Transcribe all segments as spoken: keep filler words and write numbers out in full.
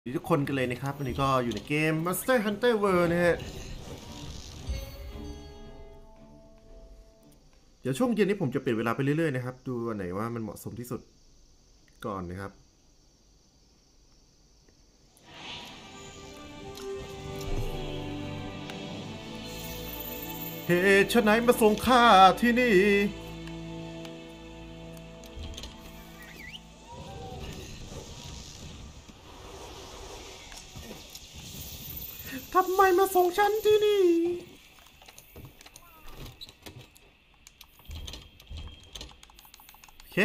ทุกคนกันเลยนะครับวันนี้ก็อยู่ในเกม Monster Hunter World นะฮะเดี๋ยวช่วงเย็นนี้ผมจะเปลี่ยนเวลาไปเรื่อยๆนะครับดูอันไหนว่ามันเหมาะสมที่สุดก่อนนะครับเหตุไฉนมาส่งข้าที่นี่ทำไมมาส่งฉันที่นี่โอเค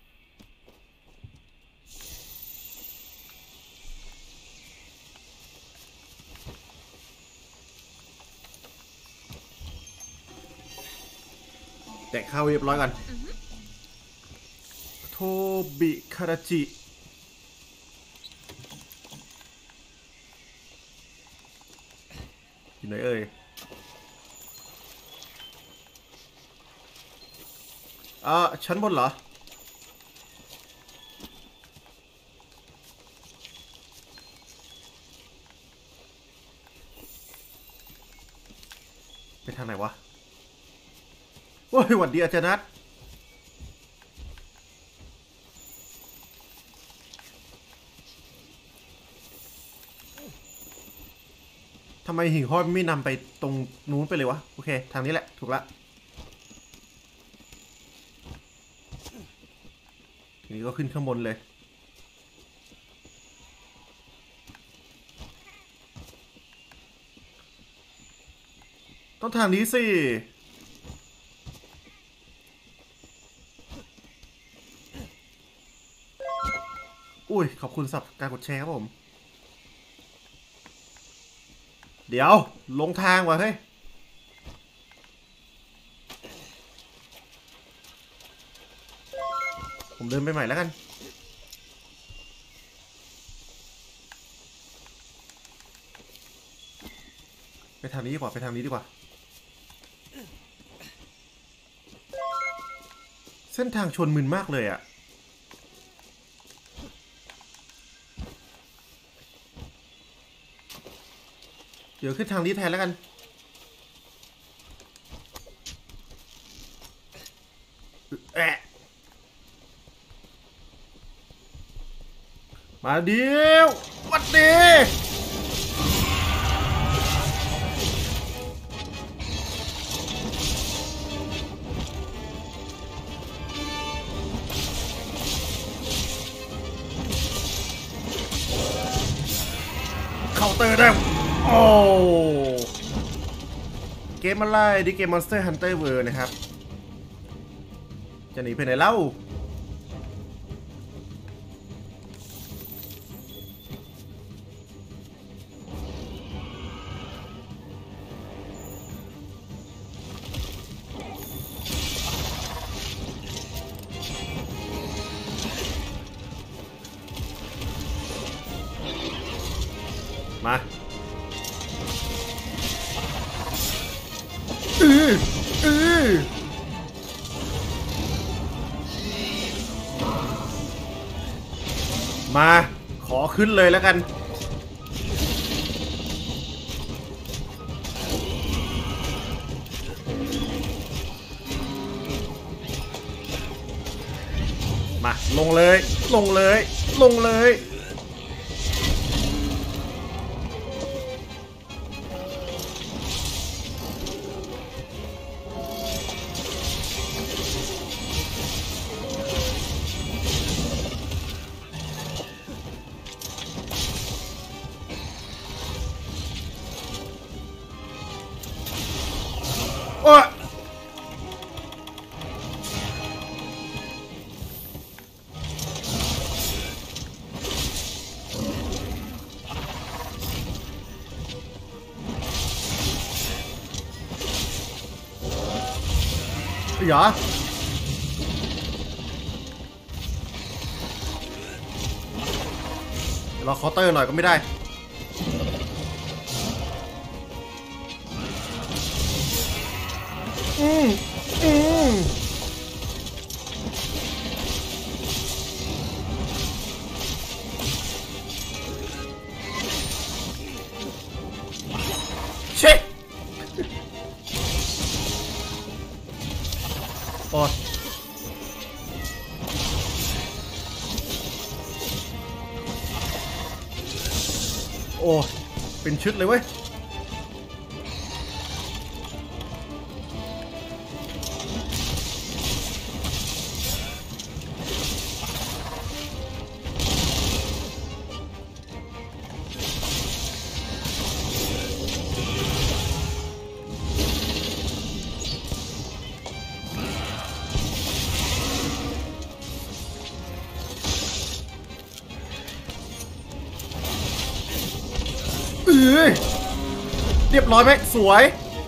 แตะเข้าเรียบร้อยกันโทบิคาราจิอยู่ไหนเอ่ยอ่ะชั้นบนเหรอไปทางไหนวะโอ้ยหวัดดีอาจารย์นัททำไมหิ่งห้อยไม่นำไปตรงนู้นไปเลยวะโอเคทางนี้แหละถูกละทีนี้ก็ขึ้นข้างบนเลยต้องทางนี้สิอุ้ยขอบคุณสำหรับการกดแชร์ครับผมเดี๋ยวลงทางว่ะเฮ้ยผมเดินไปใหม่แล้วกันไปทางนี้ดีกว่าไปทางนี้ดีกว่าเส้นทางชนมึนมากเลยอะเดี๋ยวขึ้นทางนี้แทนแล้วกันแอะมาเดียววัดดีเคาน์เตอร์ได้โอ้เกมอะไรดิเกม Monster Hunter World นะครับจะหนีไปไหนเล่ามาอืออือมาขอขึ้นเลยแล้วกันมาลงเลยลงเลยลงเลยโอ้ยเหรอรอเคาน์เตอร์หน่อยก็ไม่ได้อืมอืมโอ้เป็นชุดเลยเว้ยเรียบร้อยไหมสวย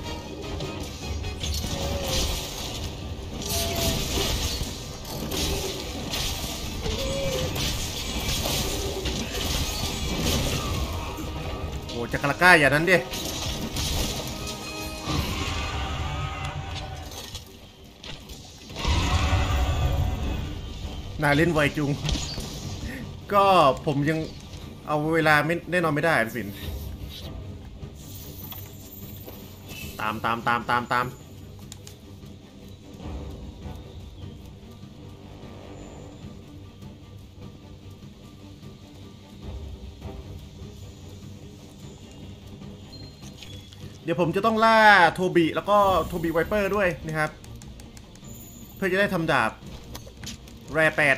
โอ้จักรก้าอย่างนั้นดิน่าเล่นไวจุงก็ผมยังเอาเวลาไม่แน่นอนไม่ได้พี่ปิ่นตามตามตามตามตามเดี๋ยวผมจะต้องล่าโทบิแล้วก็โทบิไวเปอร์ด้วยนะครับเพื่อจะได้ทำดาบแรแปด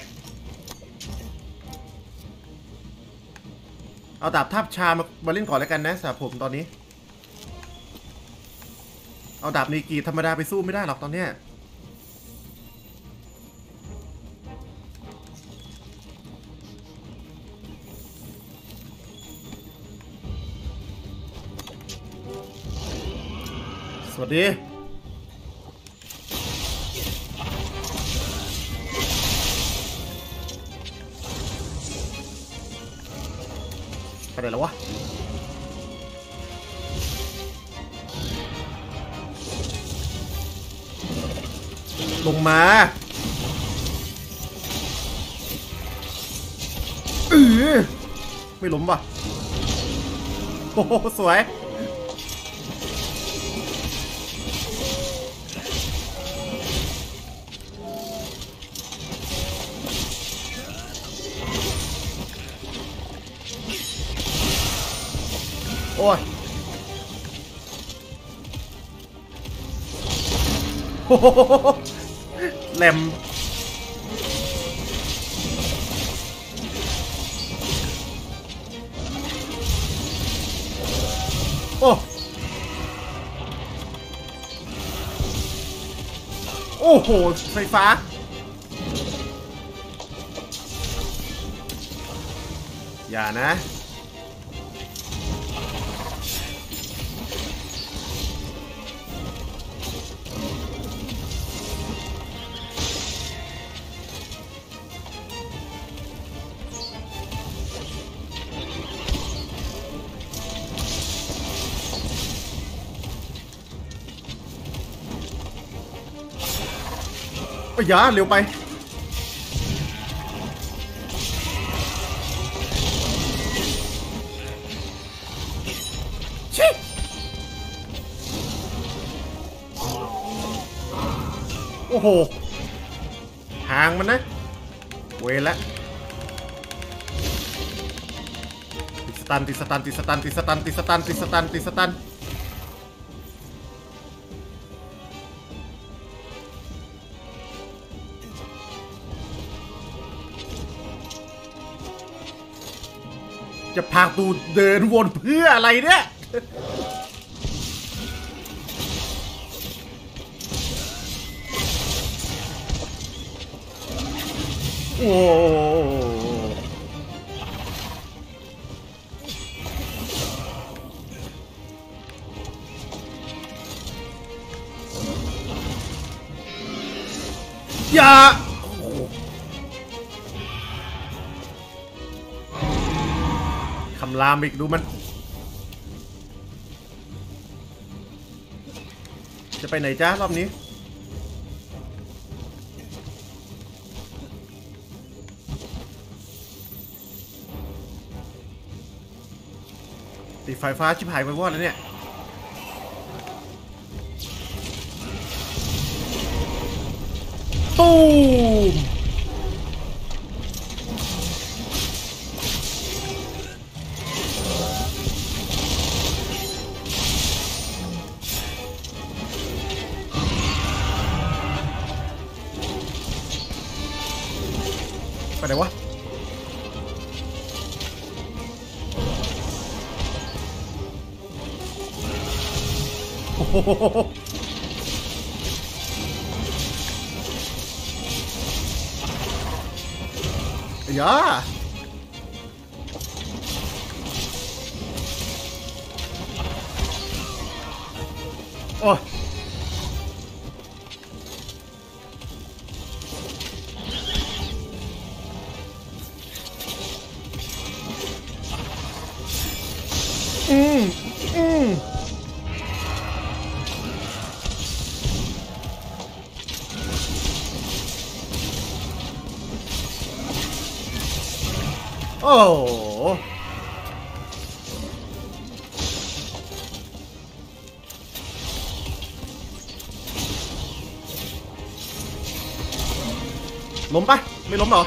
เอาดาบทับชามามาเล่นก่อนแล้วกันนะสำหรับผมตอนนี้เอาดาบนีกีธรรมดาไปสู้ไม่ได้หรอกตอนเนี้ยสวัสดีไปไหนแล้ววะลงมาเออไม่ล้มว่ะโอ้โหสวยโอ้ยโอ้โหแหลมโอ้โอ้โหไฟฟ้าอย่านะโอ้ยอย่าเร็วไปชิโอ้โหห่างมันนะเวละติดสตันติดสตันติดสตันติดสตันติดสตันติดสตันติดสตันจะพาตูเดินวนเพื่ออะไรเนี่ยโอ้อย่าคำรามอีกดูมันจะไปไหนจ้ารอบนี้ติดไฟฟ้าชิบหายไปวอดแล้วเนี่ยตูมไหนวะโอ้โหอย่าโอ้อืมอืมโอ้โหล้มปะไม่ล้มหรอ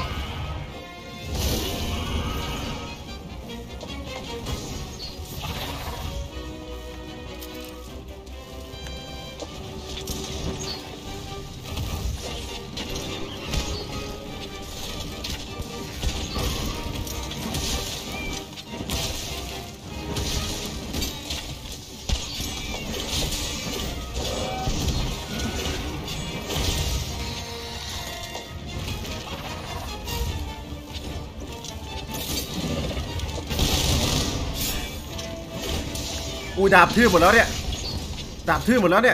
อุ้ยดาบทื่อหมดแล้วเนี่ยดาบทื่อหมดแล้วเนี่ย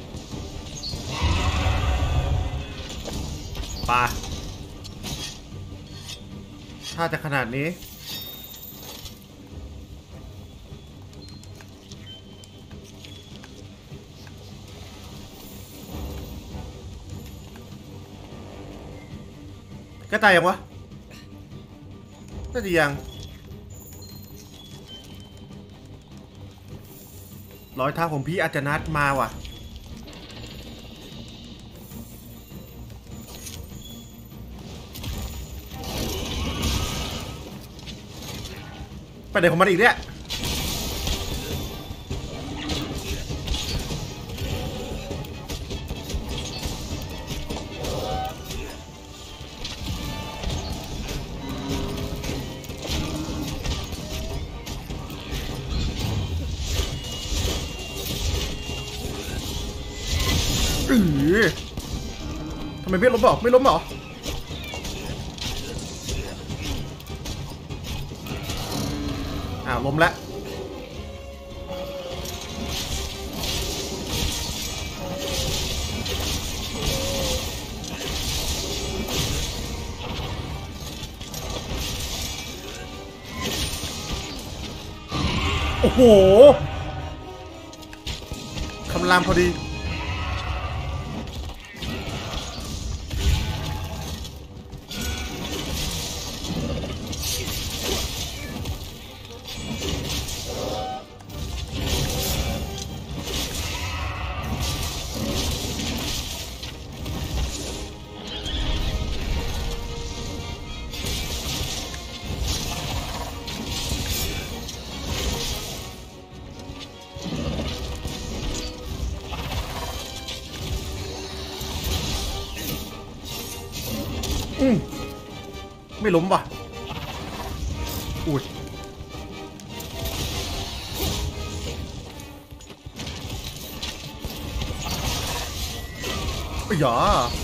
ปาถ้าจะขนาดนี้ก็ตายยังวะน่าจะยังรอยเท้าของพี่อาจจะนัดมาว่ะไปไหนของมันอีกเนี่ยอือทำไมไม่ล้มหรอไม่ล้มหรออ้าวล้มแล้วโอ้โหคำรามพอดีอืมไม่ล้มว่ะอุ้ยอ้ยอย่า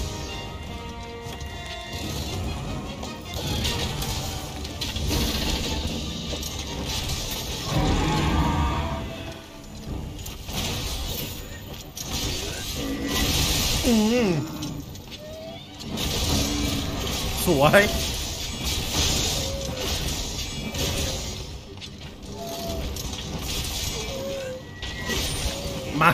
อืมสวยมา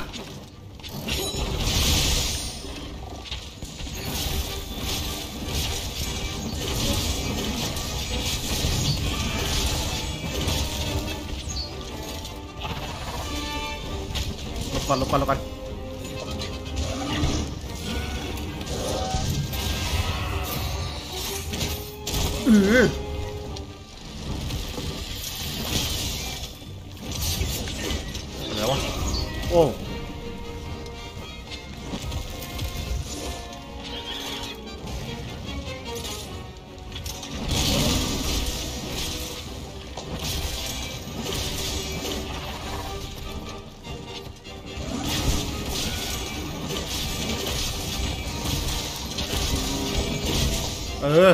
ลบก่อนลบก่อนลบก่อนเอออะไรวะโอ้เออ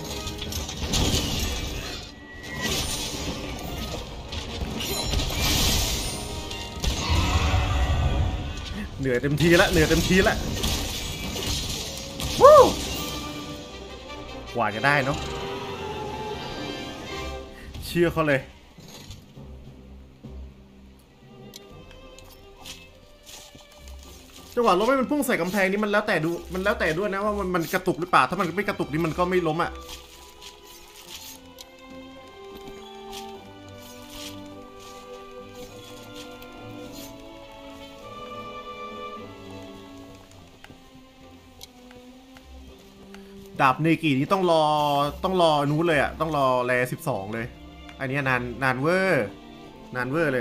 เหนื่อยเต็มทีละเหนื่อยเต็มทีละวู้กว่าจะได้เนาะเชื่อเขาเลยจังหวะล้มให้มันพุ่งใส่กำแพงนี่มันแล้วแต่ดูมันแล้วแต่ด้วยนะว่ามันมันกระตุกหรือเปล่าถ้ามันไม่กระตุกนี่มันก็ไม่ล้มอ่ะดาบเนกินี่ต้องรอต้องรอนู้นเลยอ่ะต้องรอแลสิบสองเลยอันนี้นานนานเวอร์นานเวอร์เลย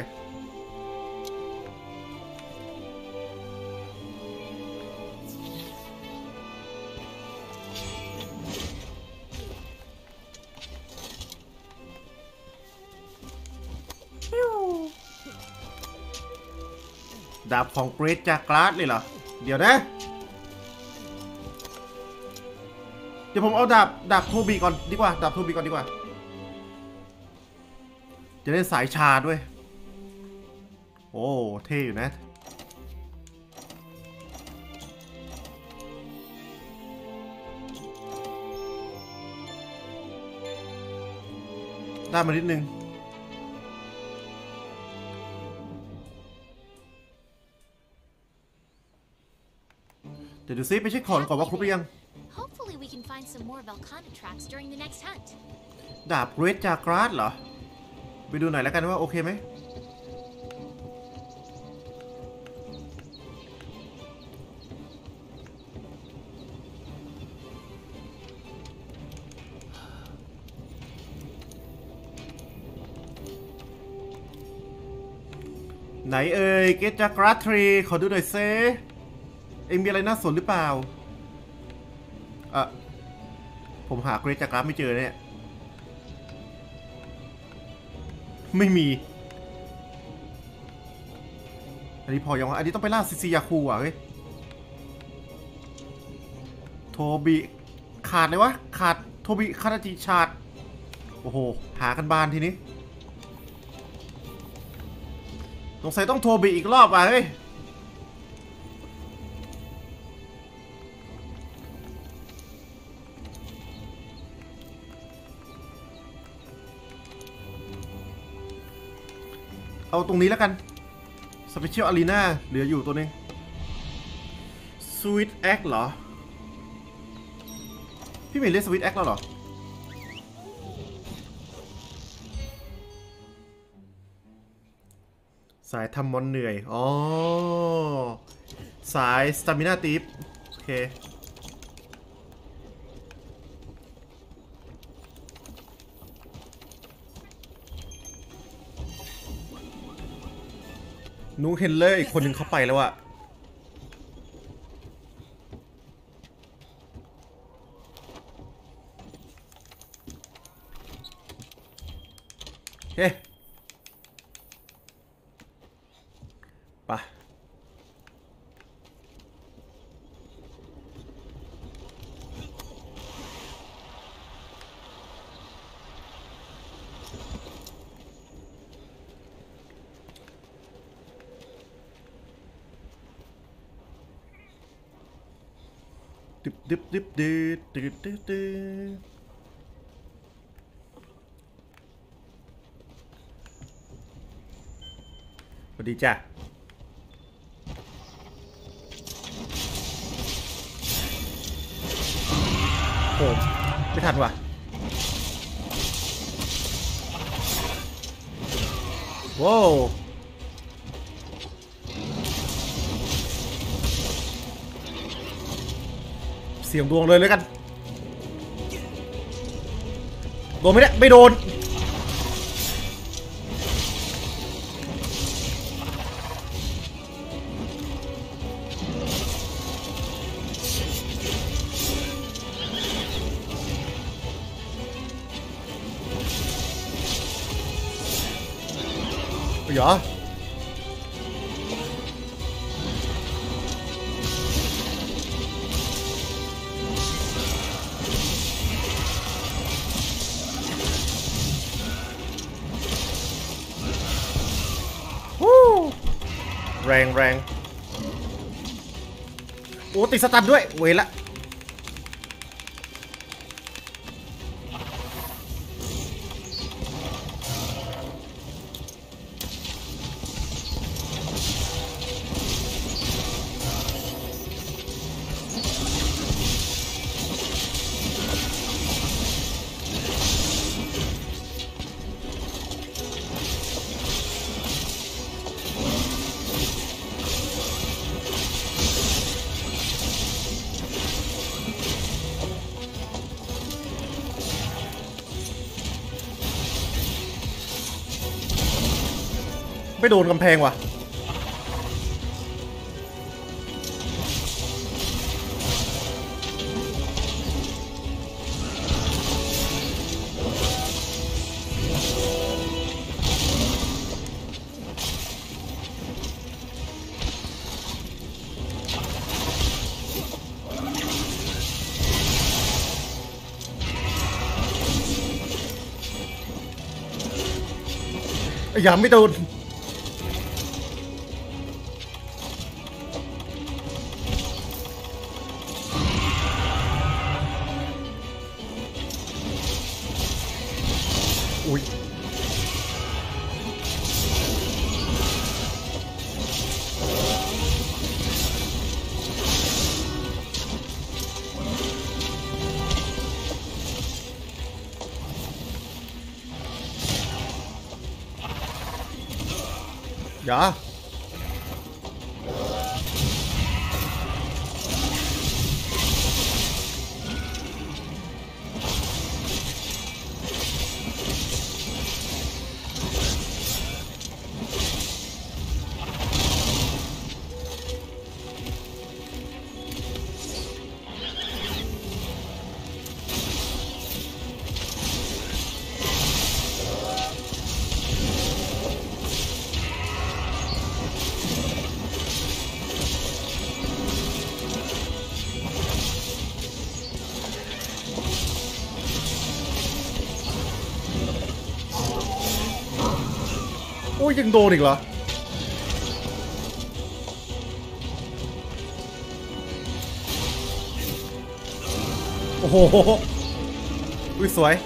ดาบของเกรทจากกราสเลยเหรอเดี๋ยวนะเดี๋ยวผมเอาดาบดาบโทบีก่อนดีกว่าดาบโทบีก่อนดีกว่าจะได้สายชาด้วยโอ้เท่อยู่นะได้มานิดนึงเดี๋ยวดูซิไปเช็คของก่อนว่าครบหรือยังดาบเรดจากกราสเหรอไปดูหน่อยแล้วกันว่าโอเคไหมไหนเอ่ยเกตจากกราสทรีขอดูหน่อยเซเอ็งมีอะไรน่าสนหรือเปล่าอ่ะผมหาเกรดจากกราฟไม่เจอเนี่ยไม่มีอันนี้พอยังวะอันนี้ต้องไปล่าซิซิยาคูอ่ะเฮ้ยโทบิขาดเลยวะขาดโทบิคาราจิชาดโอ้โหหากันบานทีนี้สงสัยต้องโทบิอีกรอบอ่ะเฮ้ยเอาตรงนี้แล้วกัน Special Arena เหลืออยู่ตัวนึง Sweet Egg เหรอพี่เมย์เล่น Sweet Egg แล้วเหรอสายทำมอนเหนื่อยอ๋อสาย Stamina Deep โอเคนุ้งเห็นเลยอีกคนหนึ่งเข้าไปแล้วอะเฮ้ไปดึบดึบดึบดึบดึบดึบดึบสวัสดีจ้ะโอ้ไม่ทันว่ะว้าวเสียงดวงเลยเลยกันโดนไหมเนี่ยไม่โดนเหรอแรงแรงโอ้ติดสตันด้วยเวละไม่โดนกำแพงว่ะอย่าไม่โดนอุ้ยอย่าโอ้ยยังโดนอีกเหรอโอ้โหอุ้ยสวย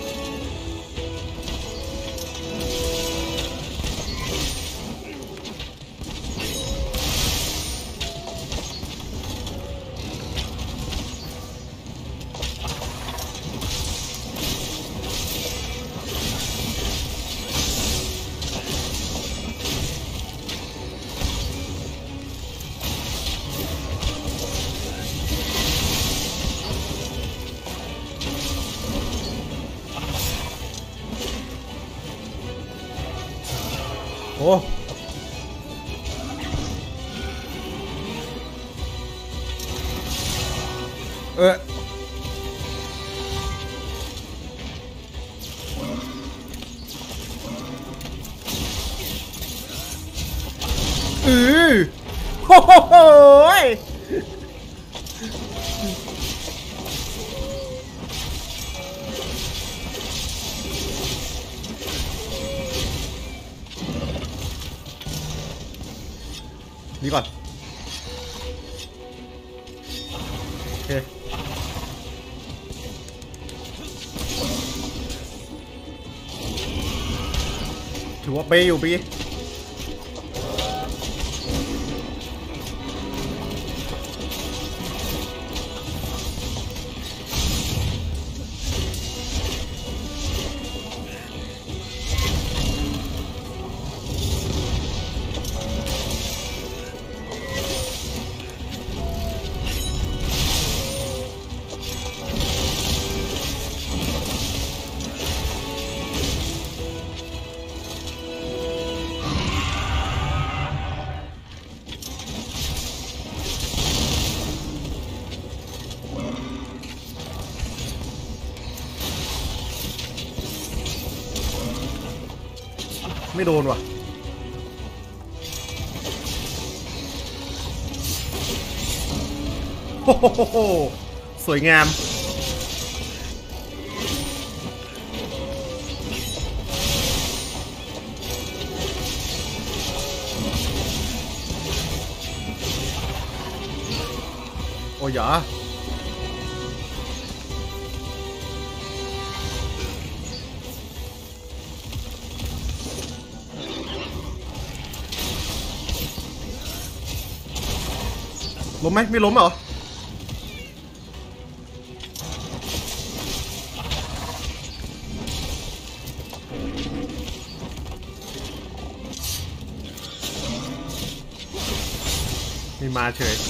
โอ้เอออือโอ้โหนี่ก่อนโอเคถือว่าเปย์อยู่ปีไม่โดนว่ะโอ้โหสวยงามโอ้ยาล้มไหมไม่ล้มเหรอไม่มาเฉย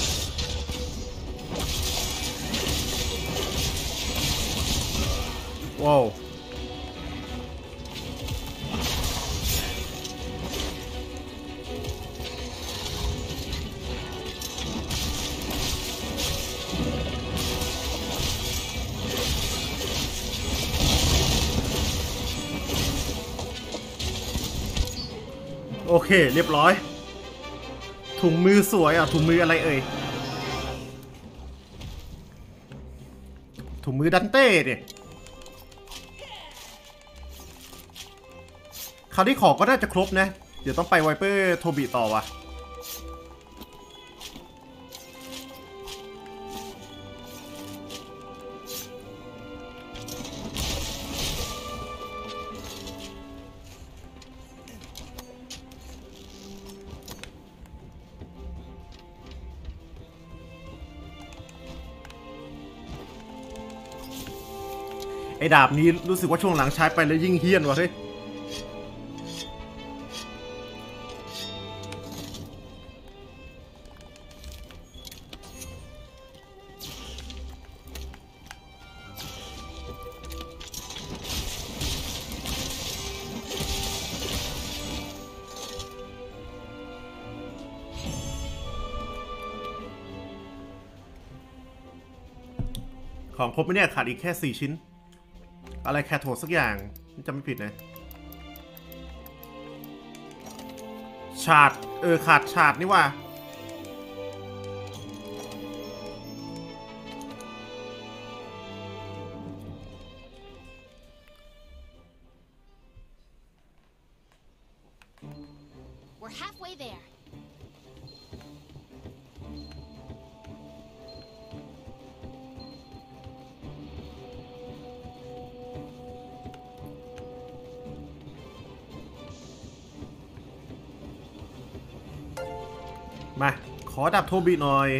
ว้าวโอเคเรียบร้อยถุงมือสวยอ่ะถุงมืออะไรเอ่ยถุงมือดันเต้เนี่ยคราวที่ขอก็น่าจะครบนะเดี๋ยวต้องไปไวเปอร์โทบิต่อว่ะไอ้ดาบนี้รู้สึกว่าช่วงหลังใช้ไปแล้วยิ่งเฮี้ยนว่ะเฮ้ยของครบไหมเนี่ยขาดอีกแค่สี่ชิ้นอะไรแคทโทสักอย่างจำไม่ผิดนะชาร์ดเออขาดชาร์ดนี่ว่ามาขอดับโทบิหน่อย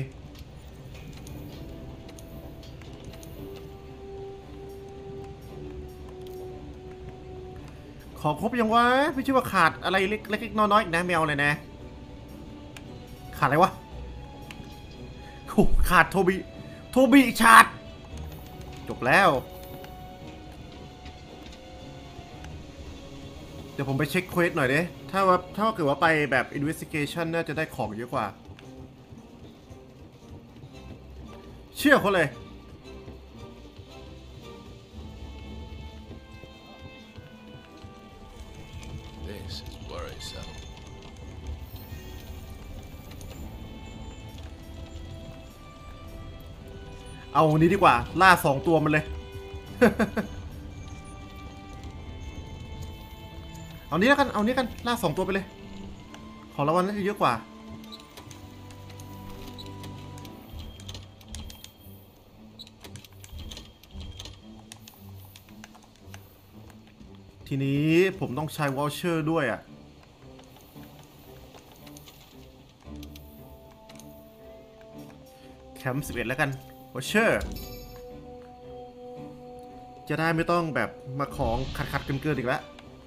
ขอครบยังวะไม่ใช่ว่าขาดอะไรเล็กๆน้อยๆอีกนะแมวเลยนะขาดอะไรวะขาดโทบิโทบิชาร์ดจบแล้วเดี๋ยวผมไปเช็คเควสหน่อยดิถ้าว่าถ้าเกิดว่าไปแบบ investigation น่าจะได้ของเยอะกว่าเชื่อเขาเลยเอานี้ดีกว่าล่าสองตัวมันเลย เอานี้แล้วกันเอานี้กันล่าสองตัวไปเลยของรางวัลน่าจะเยอะกว่าทีนี้ผมต้องใช้วอลเชอร์ด้วยอ่ะแคมป์สิบเอ็ดแล้วกันวอลเชอร์จะได้ไม่ต้องแบบมาของขัดขัดเกินเกินอีกแล้ว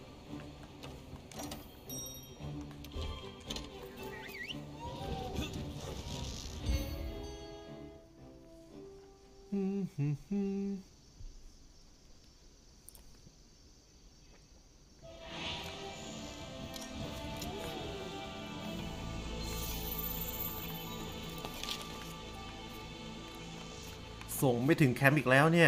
ส่งไม่ถึงแคมป์อีกแล้วเนี่ย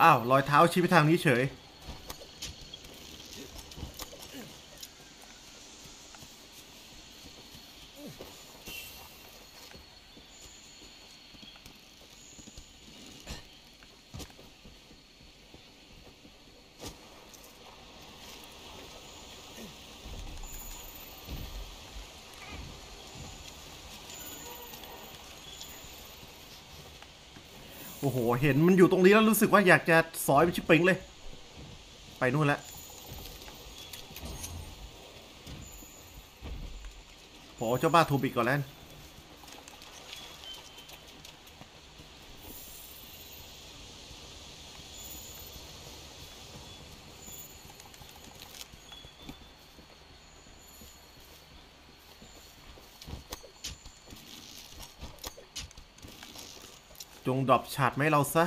อ้าวรอยเท้าชี้ไปทางนี้เฉยโอ้โหเห็นมันอยู่ตรงนี้แล้วรู้สึกว่าอยากจะสอยไปชิปปิงเลยไปนู่นแล้วโหเจ้าบ้าทูบิกก่อนแล้วจงดรอปชาร์จไหมเราซะ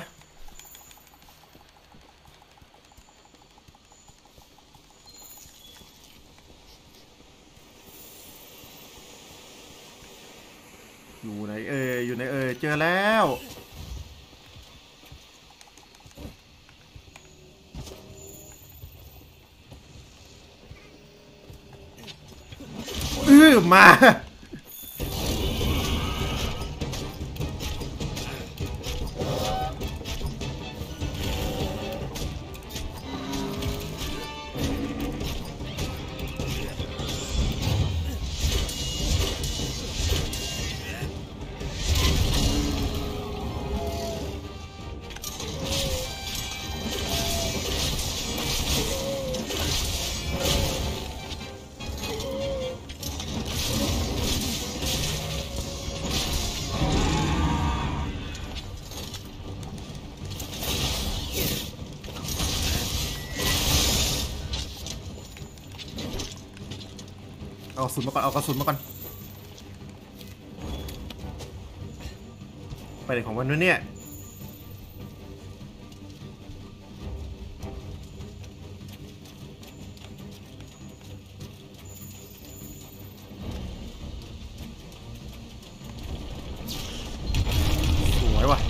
อยู่ไหนเอ่ยอยู่ไหนเอ่ยเจอแล้วอื้อมาเอากระสุนมาก่อนเอากระสุนมาก่อนไปไหนของมันวะเนี่ยสวยว่ะ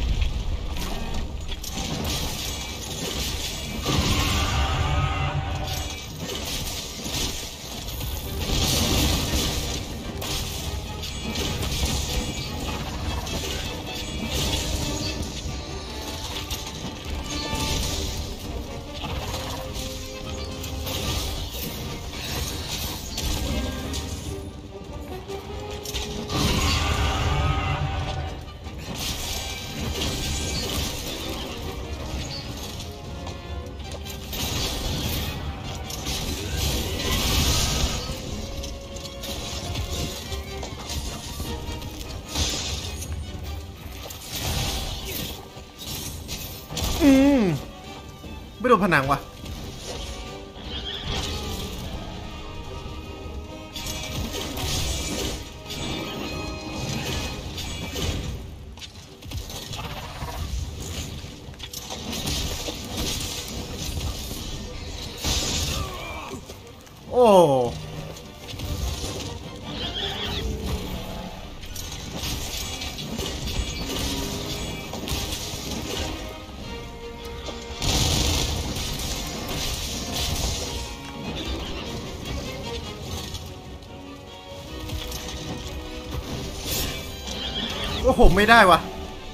อืมไม่โดนผนังว่ะโอ้โอ้โหไม่ได้ว่ะ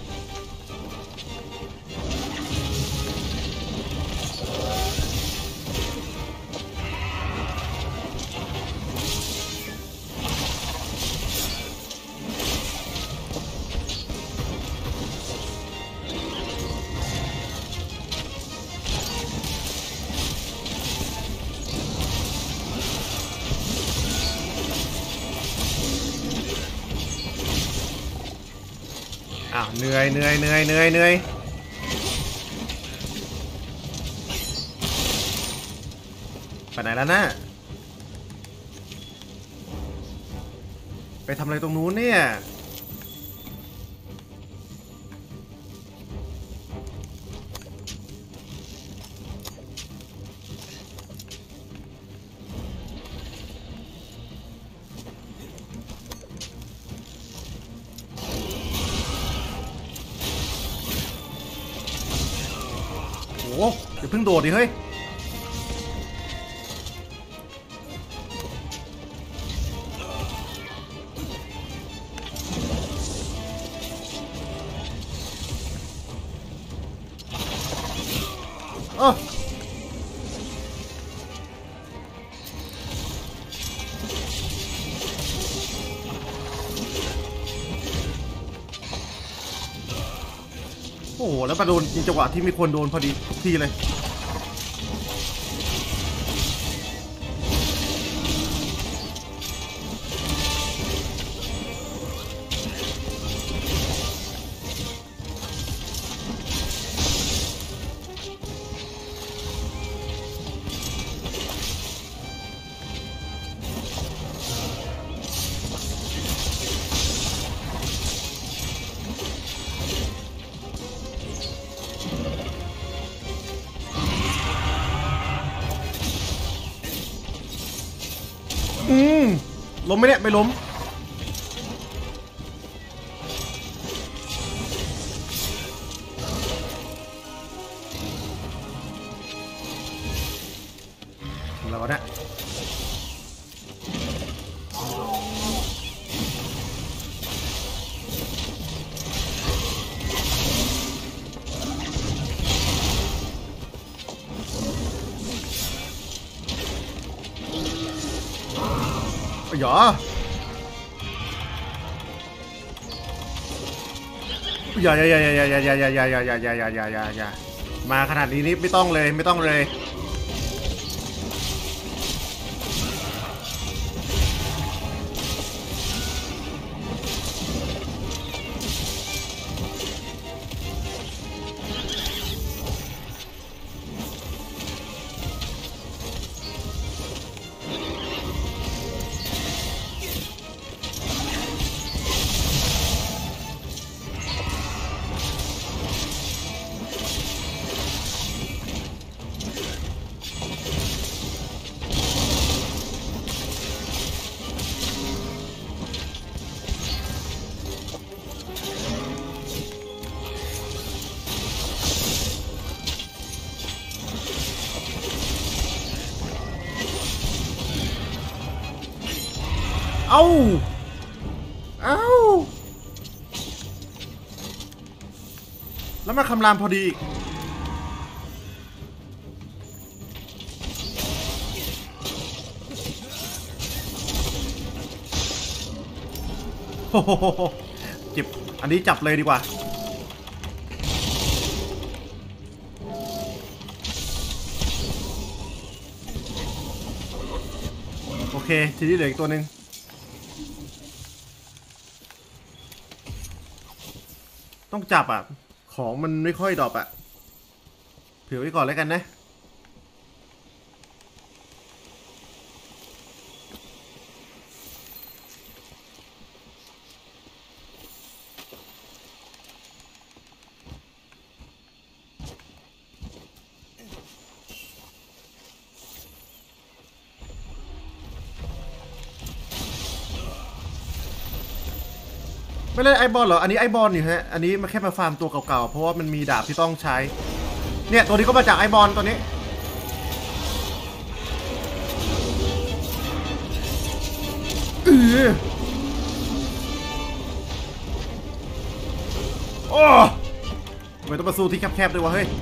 อ้าวเหนื่อยเหนื่อยเหนื่อยเหนื่อยเหนื่อยไปไหนแล้วนะไปทำอะไรตรงนู้นเนี่ยโอ้อย่าเพิ่งโดดดิเฮ้ยเออโอ้โหแล้วมาโดนจริงจังหวะที่มีคนโดนพอดีทุกทีเลยอืมล้มไหมเนี่ยไม่ล้มแล้วเนี่ยอย่าอย่าอย่าอย่าอย่าอย่าอย่าอย่าอย่าอย่าอย่าอย่าอย่าอย่าอย่าอย่ามาขนาดนี้นี่ไม่ต้องเลยไม่ต้องเลยเอ้าเอ้าแล้วมาคำรามพอดีโอ้โหเก็บอันนี้จับเลยดีกว่าโอเคทีนี้เหลืออีกตัวหนึ่งต้องจับอ่ะของมันไม่ค่อยดรอปอ่ะเผื่อไว้ก่อนแล้วกันนะไม่เล่นไอบอลเหรออันนี้ไอบอลอยู่ฮะอันนี้มาแค่มาฟาร์มตัวเก่าๆเพราะว่ามันมีดาบที่ต้องใช้เนี่ยตัวนี้ก็มาจากไอบอลตัวนี้เออโอ้ไม่ต้องมาสู้ที่แคบๆด้วยวะเฮ้ย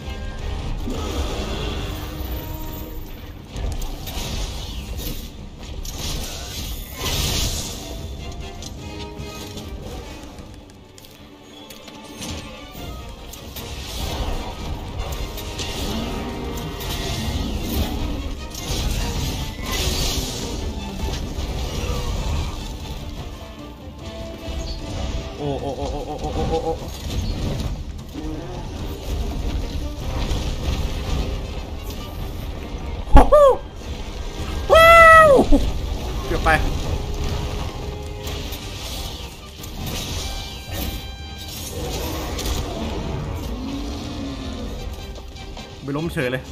โอ้โอ้โอ้โอ้โอ้โอ้โอ้โอ้ว้าวเกือบไปไปล้มเฉยเลย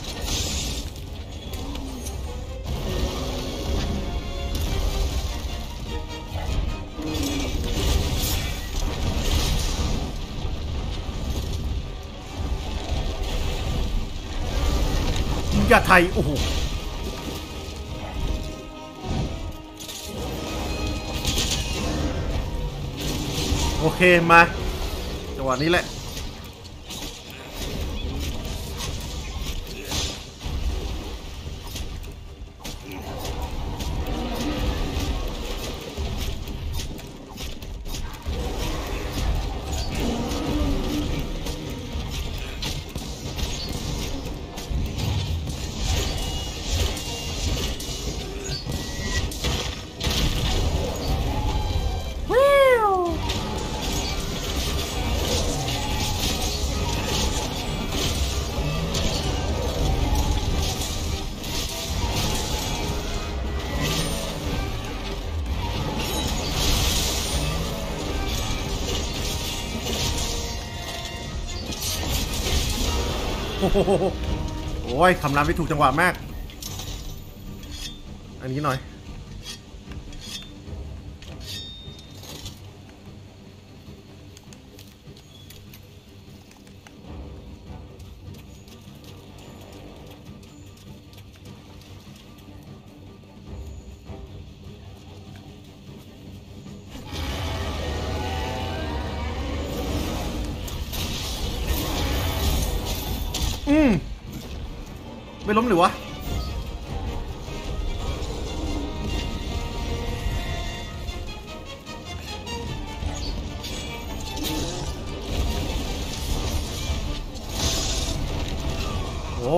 ยาไทยโอ้โหโอเคมาจังหวะนี้แหละโอ้ยคำรามไม่ถูกจังหวะมากอันนี้หน่อยอืมไม่ล้มหรือวะโอ้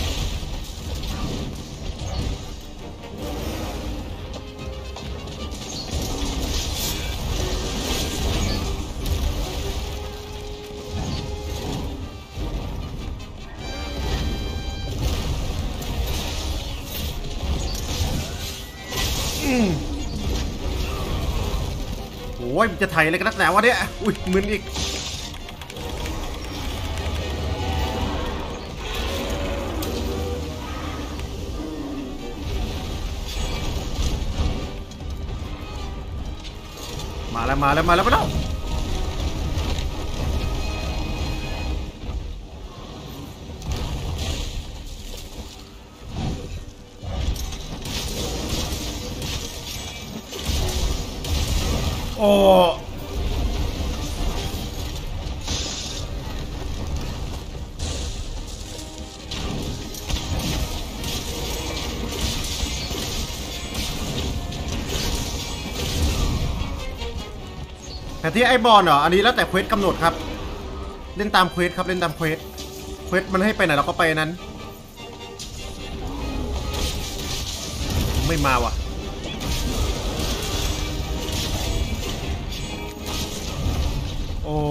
โอ้ยมันจะไถอะไรกันนักหนาวะเนี่ยอุ้ยมึนอีกมาแล้วมาแล้วมาแล้วมาแล้วโอ้แต่ที่ไอบอลเหรออันนี้แล้วแต่เควสกำหนดครับเล่นตามเควสครับเล่นตามเควสเควสมันให้ไปไหนเราก็ไปนั้นไม่มาว่ะโอ้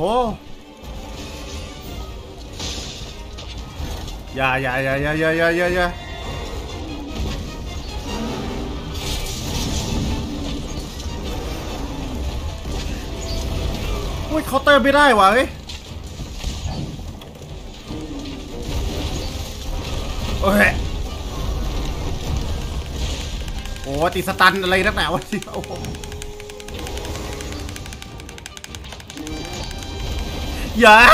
อย่าอย่าอย่าอย่าอย่าอย่าอย่าอย่าโอ้ยเคาน์เตอร์ไม่ได้ว่ะเฮ้ยโอ้ยโอ้ติดสตันอะไรนักหนาวะสิโอ้โหอย่า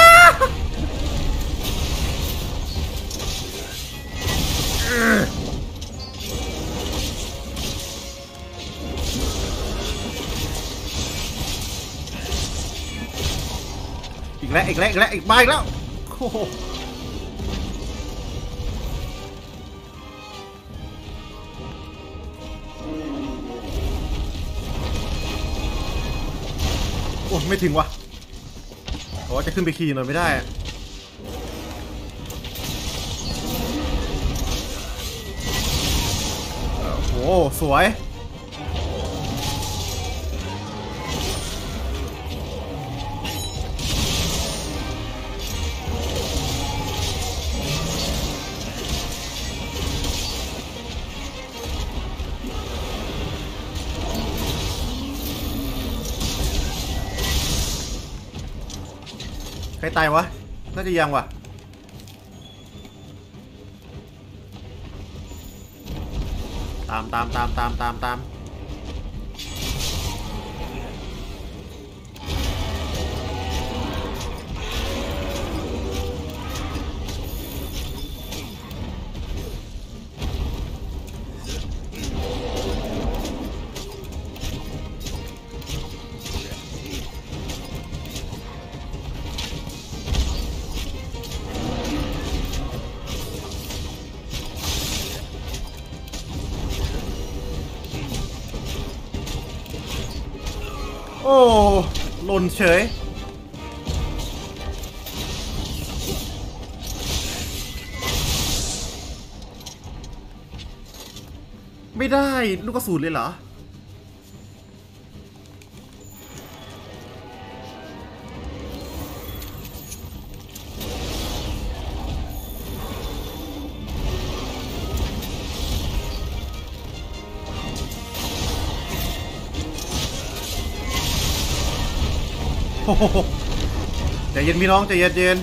อีกแล้วอีกแล้วอีกแล้วอีกมาอีกแล้วโอ้โหโอ้ไม่ถึงวะโอ้จะขึ้นไปขี่หน่อยไม่ได้โอ้สวยใครตายวะน่าจะยังวะตามตามตามตามตามตามโอ้หล่นเฉยไม่ได้ลูกกระสุนเลยเหรอใจเย็นพี่น้องใจเย็นเย็น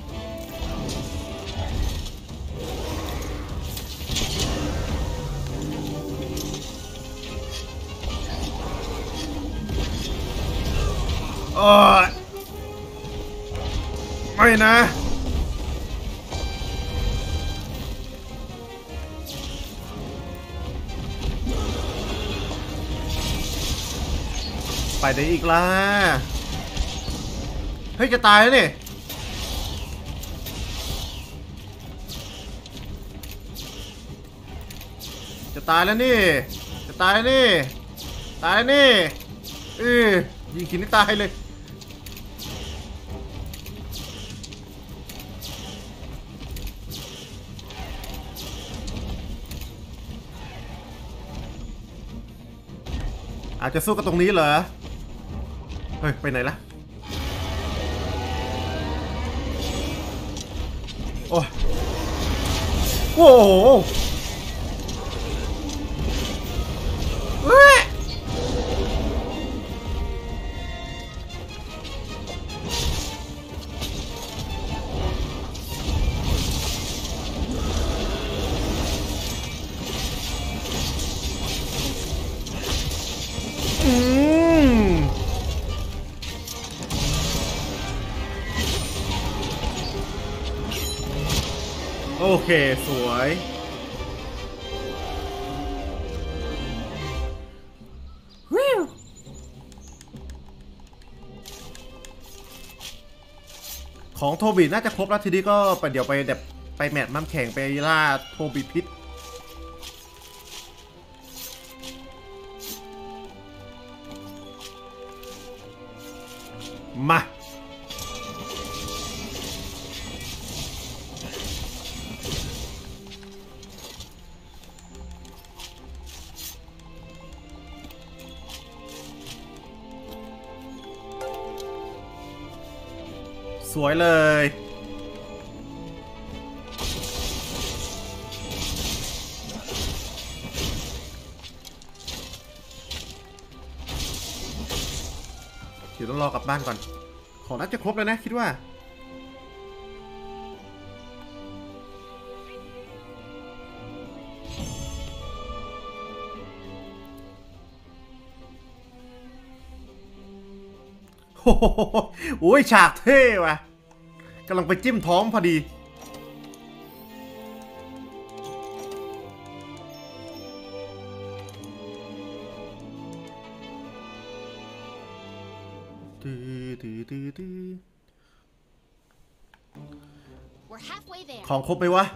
โอ้ยไม่นะไปได้อีกล่ะเฮ้ยจะตายแล้วนี่จะตายแล้วนี่จะตายแล้วนี่ตายแล้วนี่เออยิงขินนี่ตายเลยอาจจะสู้กับตรงนี้เหรอเฮ้ยไปไหนล่ะโอ้โหเฮ้ยอืมโอเคสวยวิวของโทบิน่าจะครบแล้วทีนี้ก็ไปเดี๋ยวไปแบบไปแมตช์มั่มแข่งไปล่าโทบิพิษมาสวยเลยเดี๋ยวต้องรอกลับบ้านก่อนของน่าจะครบแล้วนะคิดว่าโอ้โหโอ้ยฉากเท่ว่ะกำลังไปจิ้มท้องพอดีของครบไหมวะ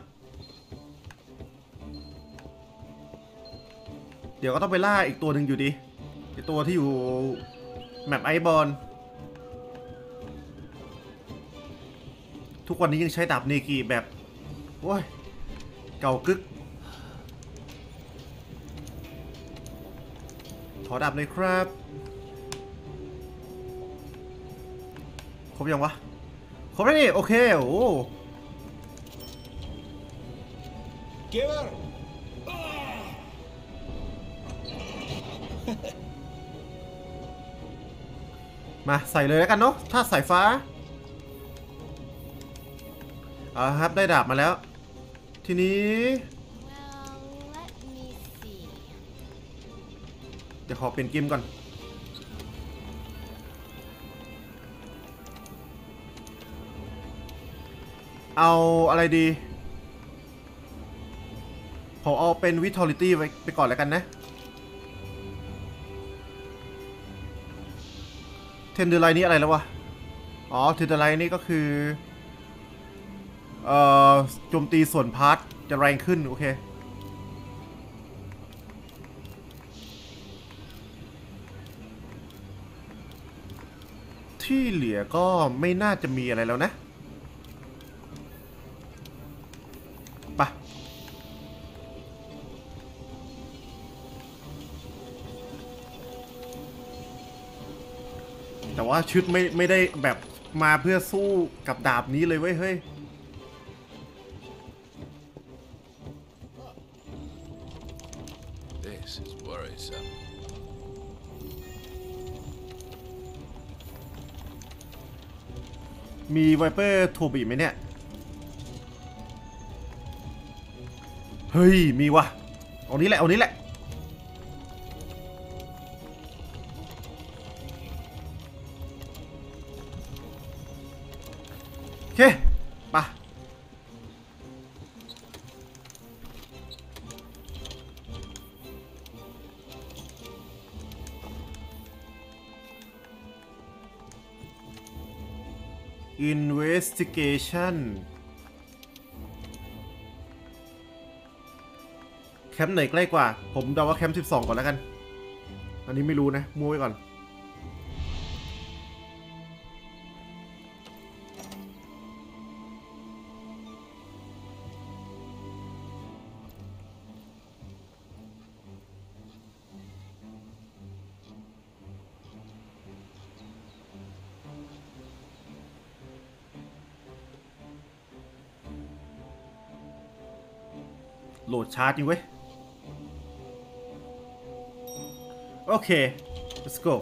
เดี๋ยวก็ต้องไปล่าอีกตัวหนึ่งอยู่ดีไอตัวที่อยู่แมปไอบอลทุกวันนี้ยังใช้ดาบเนกิแบบโอ้ยเก่ากึกขอดาบเลยครับครบยังวะครบแล้วนี่โอเคโอ้มาใส่เลยแล้วกันเนาะถ้าสายฟ้าอ่าครับได้ดาบมาแล้วทีนี้เดี๋ยวขอเปลี่ยนเกมก่อนเอาอะไรดีผมเอาเป็น Vitality ไว้ไปก่อนแล้วกันนะเทนเดอร์ไลน์นี้อะไรแล้ววะอ๋อเทนเดอร์ไลน์นี่ก็คือเอ่อโจมตีส่วนพาร์ทจะแรงขึ้นโอเคที่เหลือก็ไม่น่าจะมีอะไรแล้วนะไปแต่ว่าชุดไม่ไม่ได้แบบมาเพื่อสู้กับดาบนี้เลยเว้ยเฮ้ยมีไวเปอร์โทบีไหมเนี่ยเฮ้ยมีวะเอานี้แหละเอานี้แหละโอเคไปinvestigation แคมป์ไหนใกล้กว่าผมเดาว่าแคมป์สิบสองก่อนแล้วกันอันนี้ไม่รู้นะมั่วไว้ก่อนโหลดชาร์จอยู่เว้ยโอเค let's go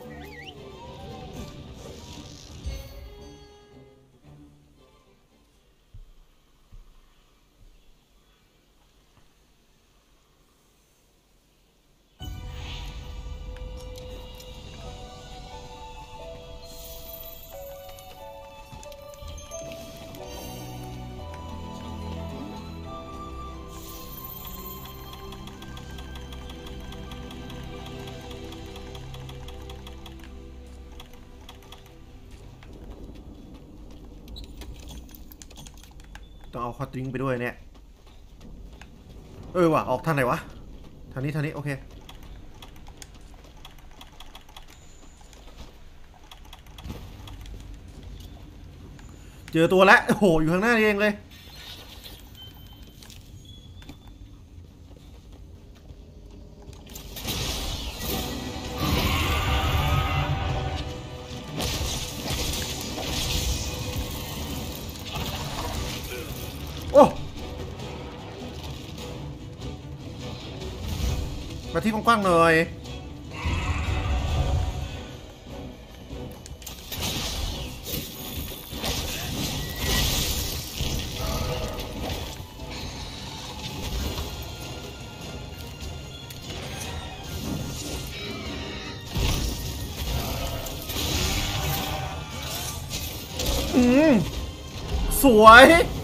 ต้องเอาคอตริงไปด้วยเนี่ยเออว่ะออกทางไหนวะทางนี้ทางนี้โอเคเจอตัวแล้วโอ้โหอยู่ข้างหน้าเองเลยโอ้มาที่กว้างๆหน่อยอืมสวย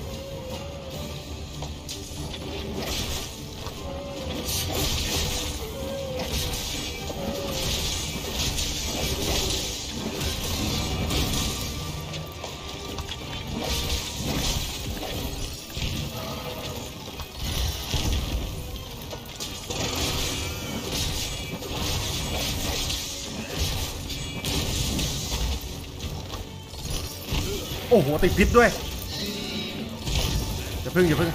โอ้โหติดพิษด้วยอย่าพึ่งอย่าพึ่ง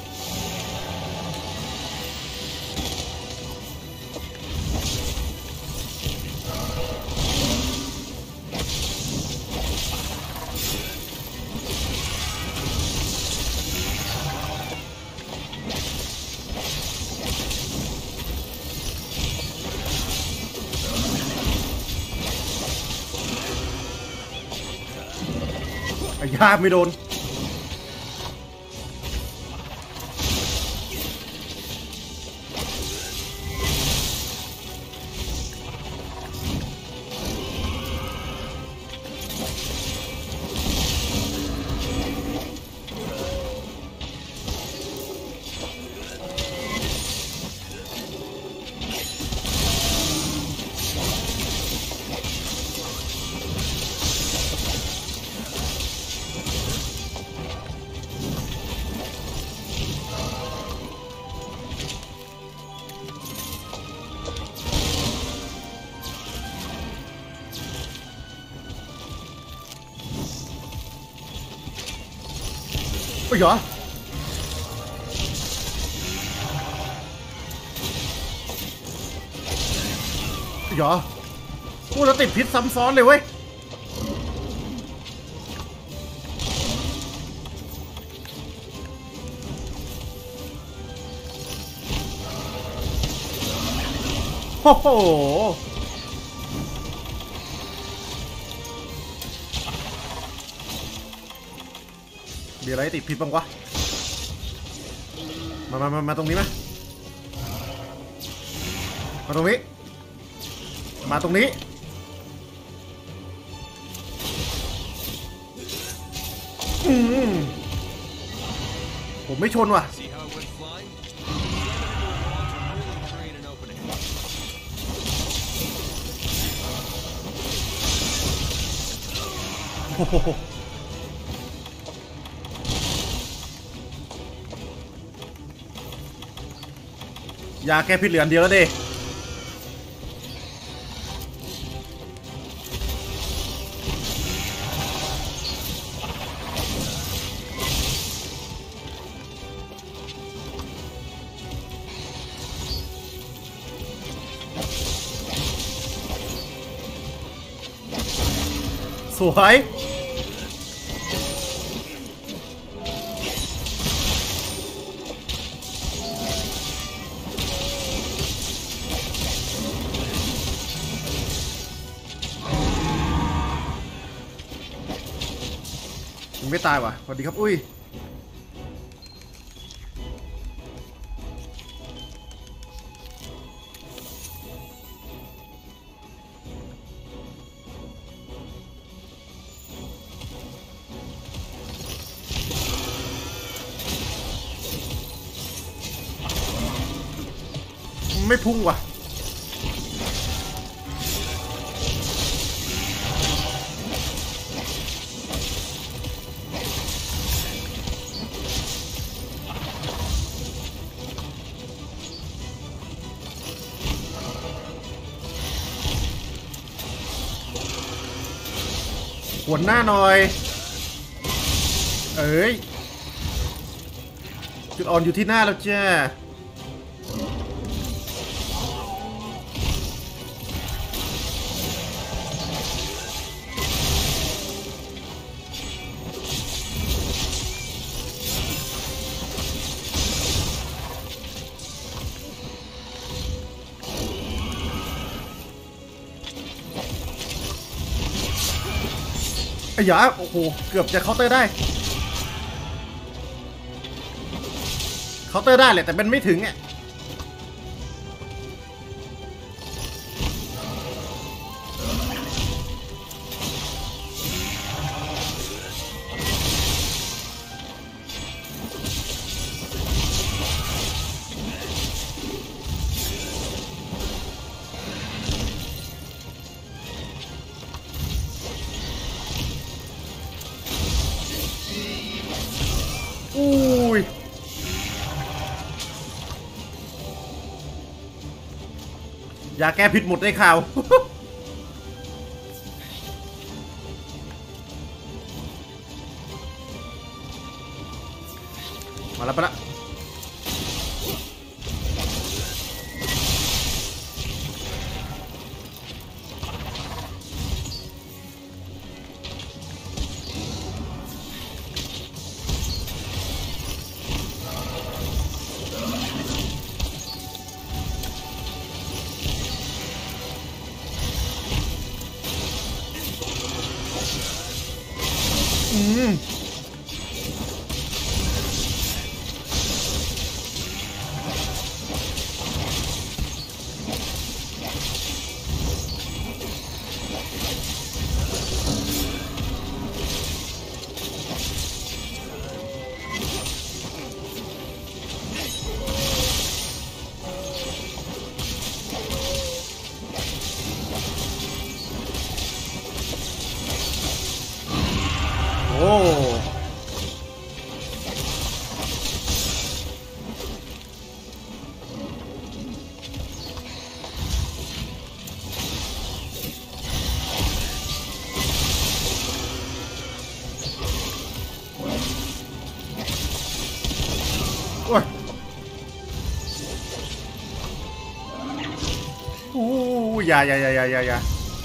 ไอ้ยาไม่โดนเฮ้ยเหรอเหรอพูดแล้วติดพิษซ้ำซ้อนเลยเว้ยโอ้โหมีอะไรติดพิษบ้างวะมามามามาตรงนี้ไหมมาตรงนี้มาตรงนี้อืมผมไม่ชนว่ะโอ้โหยาแก้พิษเหลืออันเดียวแล้วดิสวยยังไม่ตายว่ะสวัสดีครับอุ้ยไม่พุ่งว่ะกวนหน้าหน่อยเอ้ยจุดอ่อนอยู่ที่หน้าแล้วจ้าไอ้ยาโอ้โหเกือบจะเคาน์เตอร์ได้เคาน์เตอร์ได้แหละแต่มันไม่ถึงอ่ะอุ้ยยาแก้พิษหมดในข่าว มาแล้วไปละอืมโอ้อย่าอย่าอย่าอย่าอย่าอย่า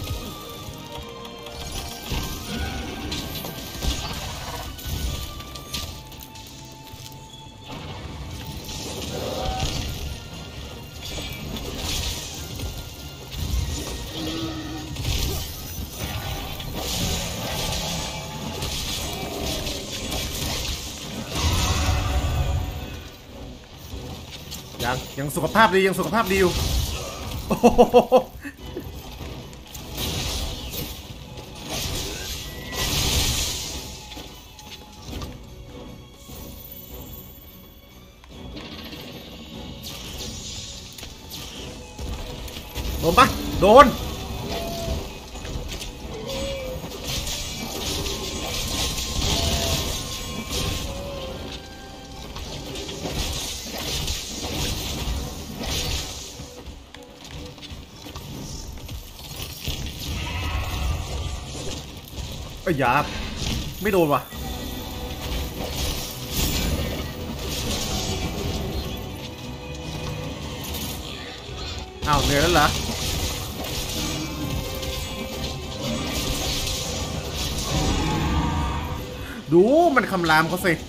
ยังยังสุขภาพดียังสุขภาพดีอยู่โอ้โหโดนปะโดนไอ้ยาไม่โดนว่ะอ้าวเหนื่อยแล้วเหรอดูมันคำรามเขาสิ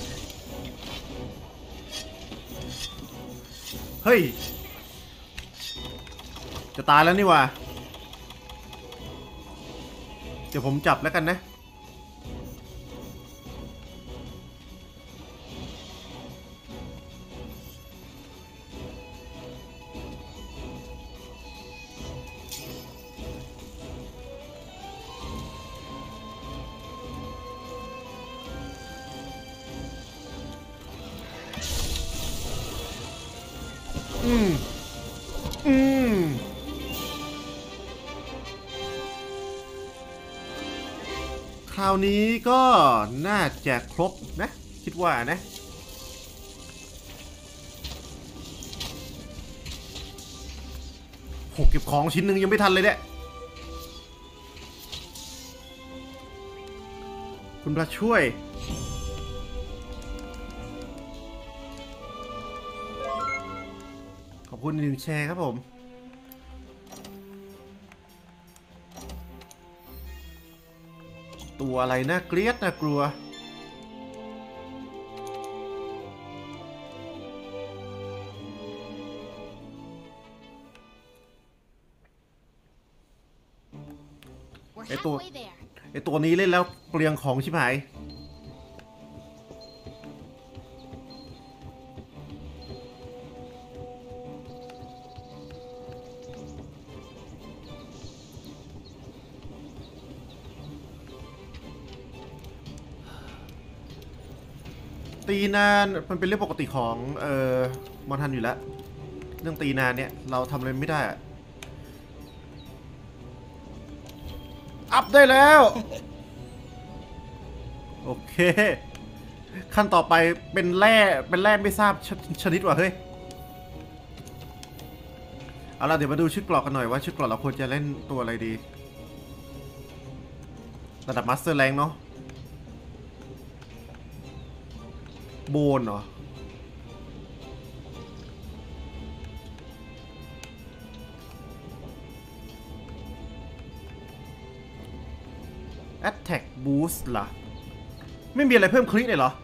เฮ้ยจะตายแล้วนี่ว่ะเดี๋ยวผมจับแล้วกันนะอืมอืมคราวนี้ก็น่าจะครบนะคิดว่านะโหเก็บของชิ้นหนึ่งยังไม่ทันเลยเนี่ยคุณพระช่วยขอบคุณหนึ่งแชร์ครับผมตัวอะไรน่าเกลียดน่ากลัวไอตัวไอตัวนี้เล่นแล้วเปลืองของชิบหายตีนานมันเป็นเรื่องปกติของเอ่อมอนทันอยู่แล้วเรื่องตีนานเนี่ยเราทำอะไรไม่ได้อัพได้แล้วโอเคขั้นต่อไปเป็นแร่เป็นแร่ไม่ทราบชนิดว่ะเฮ้ยเอาล่ะเดี๋ยวมาดูชุดเกราะกันหน่อยว่าชุดเกราะเราควรจะเล่นตัวอะไรดีระดับมาสเตอร์แรงเนาะโบนเหรอAttack Boost ล่ะไม่มีอะไรเพิ่มคลิกเลยเหรอ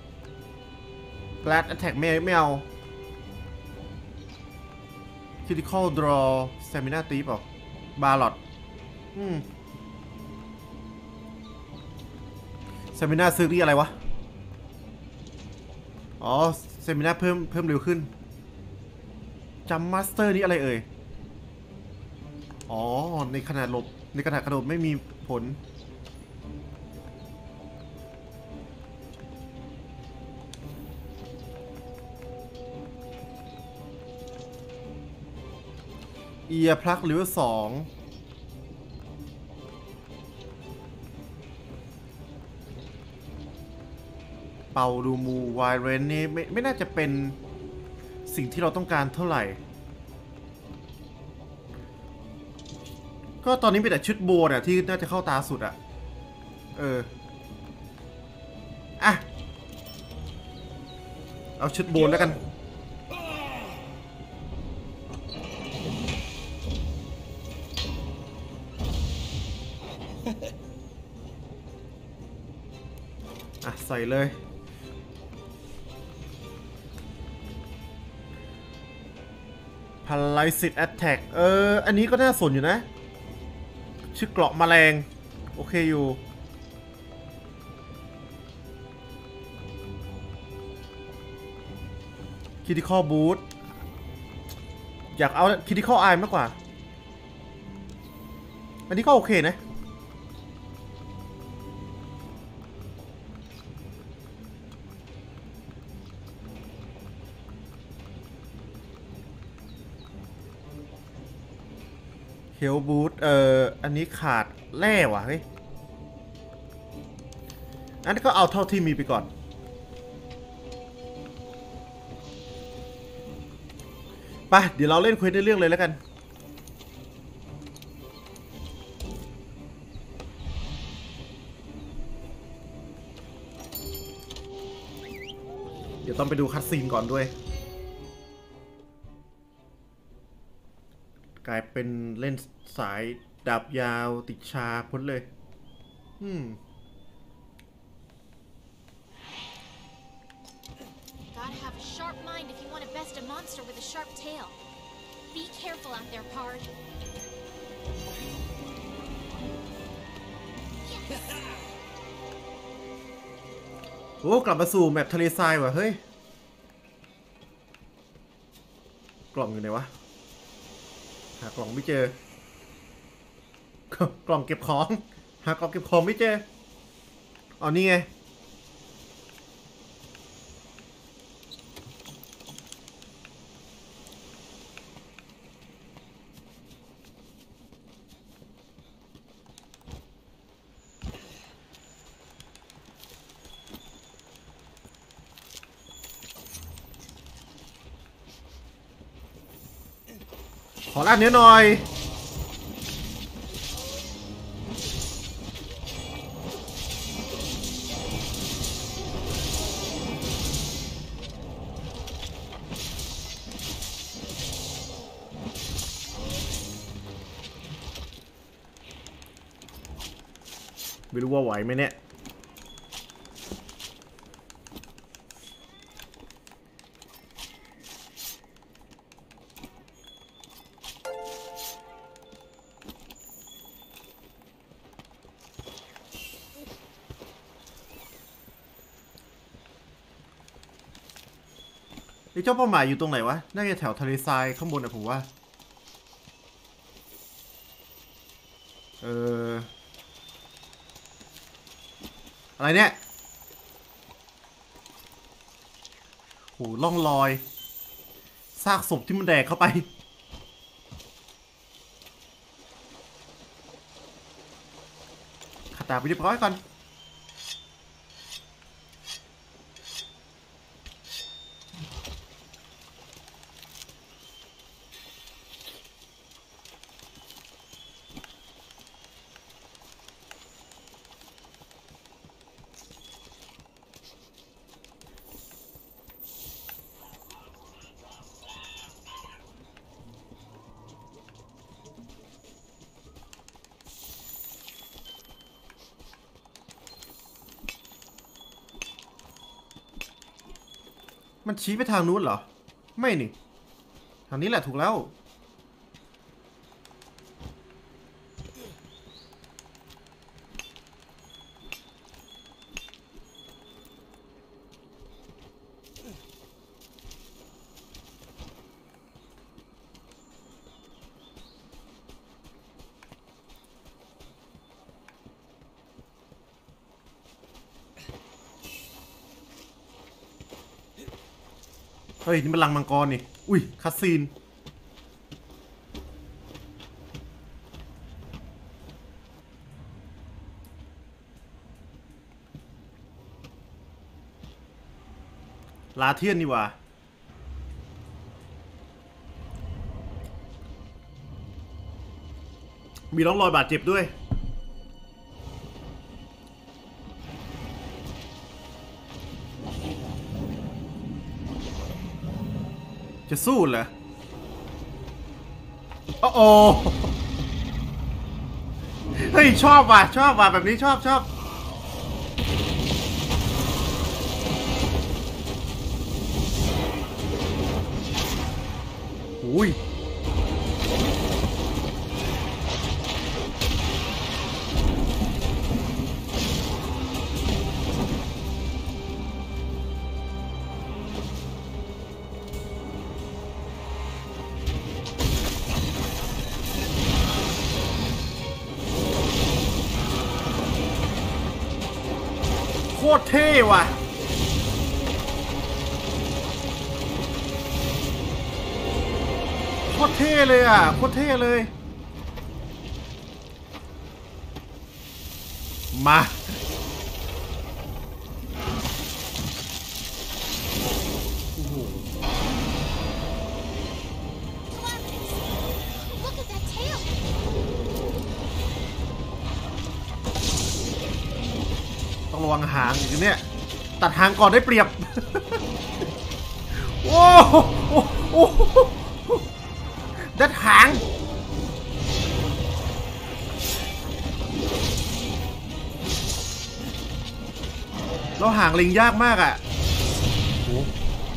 Blast Attack ไม่ไม่เอา Critical Draw Stamina Tip หรอ Ballot อืม Stamina ซื้อที่อะไรวะอ๋อ Stamina เพิ่มเพิ่มเร็วขึ้นจำ Master นี่อะไรเอ่ยอ๋อในขนาดหลบในขนาดกระโดดไม่มีผลเอียพลักหรือสองเป่าดูมูไวเรนนี่ไม่ไม่น่าจะเป็นสิ่งที่เราต้องการเท่าไหร่ก็ตอนนี้มีแต่ชุดโบนอะที่น่าจะเข้าตาสุดอะเอออ่ะเอาชุดโบนแล้วกันอ่ะใส่เลย Paralysis Attack เอออันนี้ก็น่าสนอยู่นะ ชื่อเกราะแมลงโอเคอยู่ Critical Boost อยากเอา Critical Eye มากกว่าอันนี้ก็โอเคนะเฮลบูทเอ่ออันนี้ขาดแร่ว่ะเฮ้ยอันนี้ก็เอาเท่าที่มีไปก่อนไปเดี๋ยวเราเล่นเควสในเรื่องเลยแล้วกันเดี๋ยวต้องไปดูคัตซีนก่อนด้วยกลายเป็นเล่นสายดาบยาวติดชาพ้นเลยอืม Gotta have a sharp mind if you want to best a monster with a sharp tail. Be careful out there, Pard. โอ้กลับมาสู่แมปทะเลทรายว่ะเฮ้ยกล่องอยู่ไหนวะหากล่องไม่เจอกล่องเก็บของหากล่องเก็บของไม่เจออ๋อนี่ไงขอลาดเนื้อหน่อยไม่รู้ว่าไหวไหมเนี่ยไอ้เจ้าเป้าหมายอยู่ตรงไหนวะน่าจะแถวทะเลทรายข้างบนอะผมว่าเอออะไรเนี่ยโหล่องลอยซากศพที่มันแดกเข้าไปขัดดาบไปเรียบร้อยก่อนมันชี้ไปทางนู้นเหรอไม่นี่ทางนี้แหละถูกแล้วเฮ้ยนี่มันลังมังกรนี่อุ้ยคัสซีนลาเทียนนี่ว่ามีร่องรอยบาดเจ็บด้วยจะสู้เหรอโอ้โหฮ้ยชอบว่ะชอบว่ะแบบนี้ชอบชอบอุ้ยโคตรเท่ว่ะโคตรเท่เลยอ่ะโคตรเท่เลยมาโอ้โห Look at that tail. ต้องระวังหางอย่างนี้ตัดหางก่อนได้เปรียบ โอ้โหโอ้โหดัดหางแล้วหางลิงยากมากอ่ะโอ้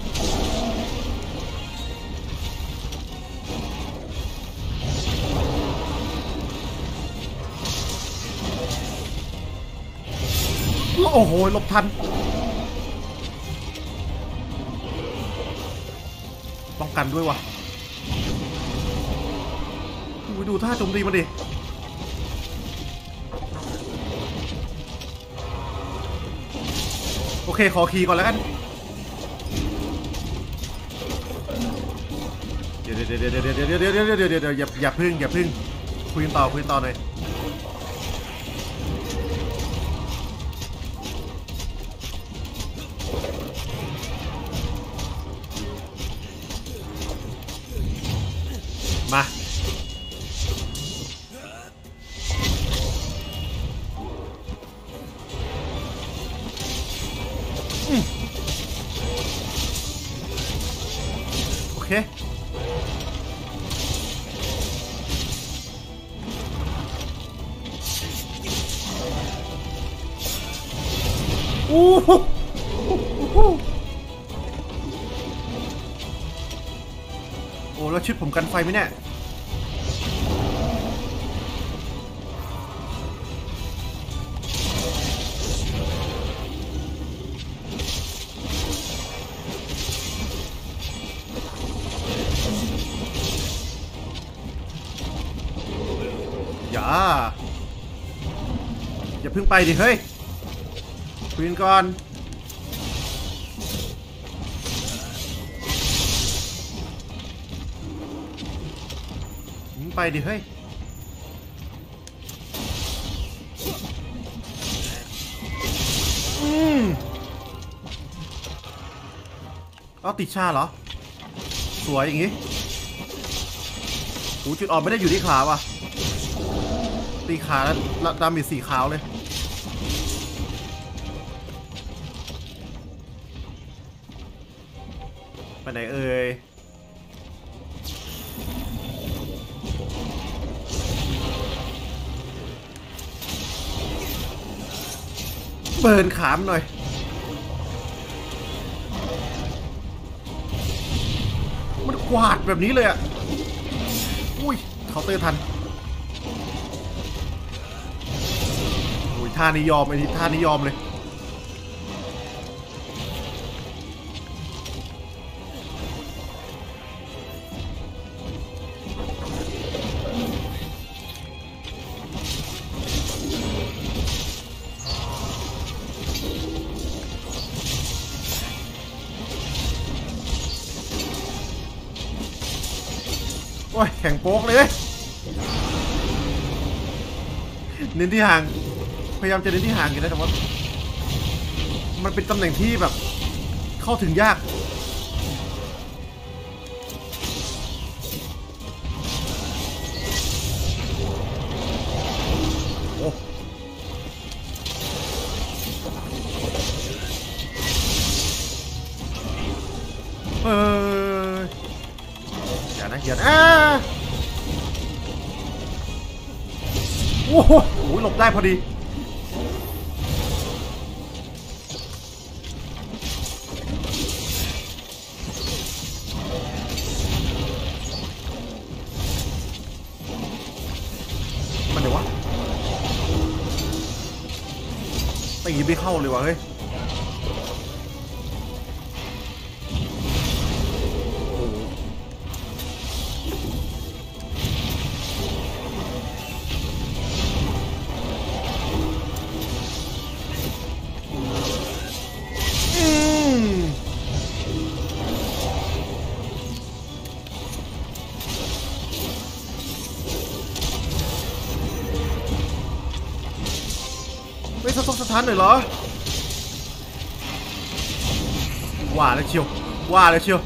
โอ้โหหลบทันป้องกันด้วยวะดูท่าโจมตีมาดิโอเคขอคีย์ก่อนแล้วกันเดี๋ยวเดี๋ยวเดี๋ยวเดี๋ยวเดี๋ยวเดี๋ยวเดี๋ยวเดี๋ยวเดี๋ยวเดี๋ยวอย่าอย่าพึ่งอย่าพึ่งคุยต่อคุยต่อหน่อยมาโอเคอู้หูโอ้แล้วชุดผมกันไฟไหมเนี่ยอย่าอย่าเพิ่งไปดิเฮ้ยคุยกันก่อนไปดิเฮ้ยอืมเอาติดชาเหรอสวยอย่างงี้โอ้จุดอ่อนไม่ได้อยู่ที่ขาว่ะตีขาแล้วดาเมจสีขาวเลยไปไหนเอ่ยเบิร์นขามหน่อยมันกวาดแบบนี้เลยอ่ะอุ้ยเคาน์เตอร์ทันอุ้ยท่านิยอมไอ้นี่ท่านิยอมเลยโอ้ยแข่งโป๊กเลยเน้นที่ห่างพยายามจะเน้นที่ห่างกันนะแต่ว่ามันเป็นตำแหน่งที่แบบเข้าถึงยากโอ้เอออย่านะอย่านะอโอ้โหหลบได้พอดีมันเดี๋ยววะตีไม่เข้าเลยวะเฮ้ยไม่สะทกสะท้านหน่อยเหรอว่าแล้วเชียวว่าแล้วเชียว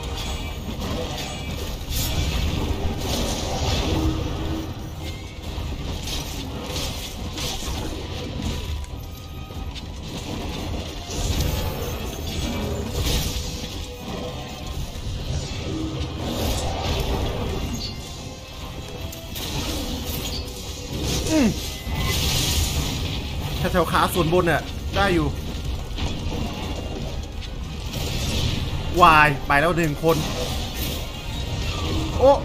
แถวขาส่วนบนเนี่ยได้อยู่วายไปแล้วหนึ่งคนโอ้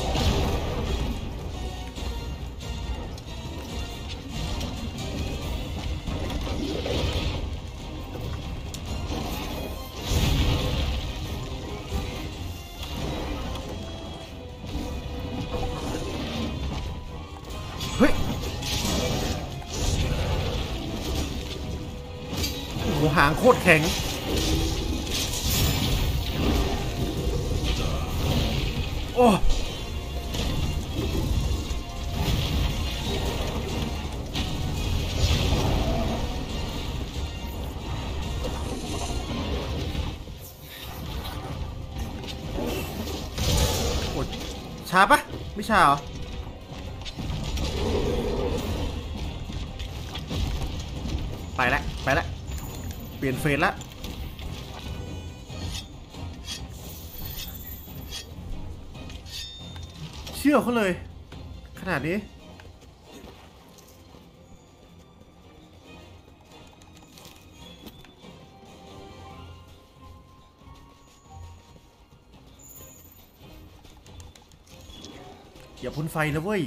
เฮ้ยหัวหางโคตรแข็งโอ้ช้าปะไม่ช้าเหรอไปแล้วไปแล้วเปลี่ยนเฟสแล้วเชื่อเขาเลยขนาดนี้อย่าพ่นไฟนะเว้ย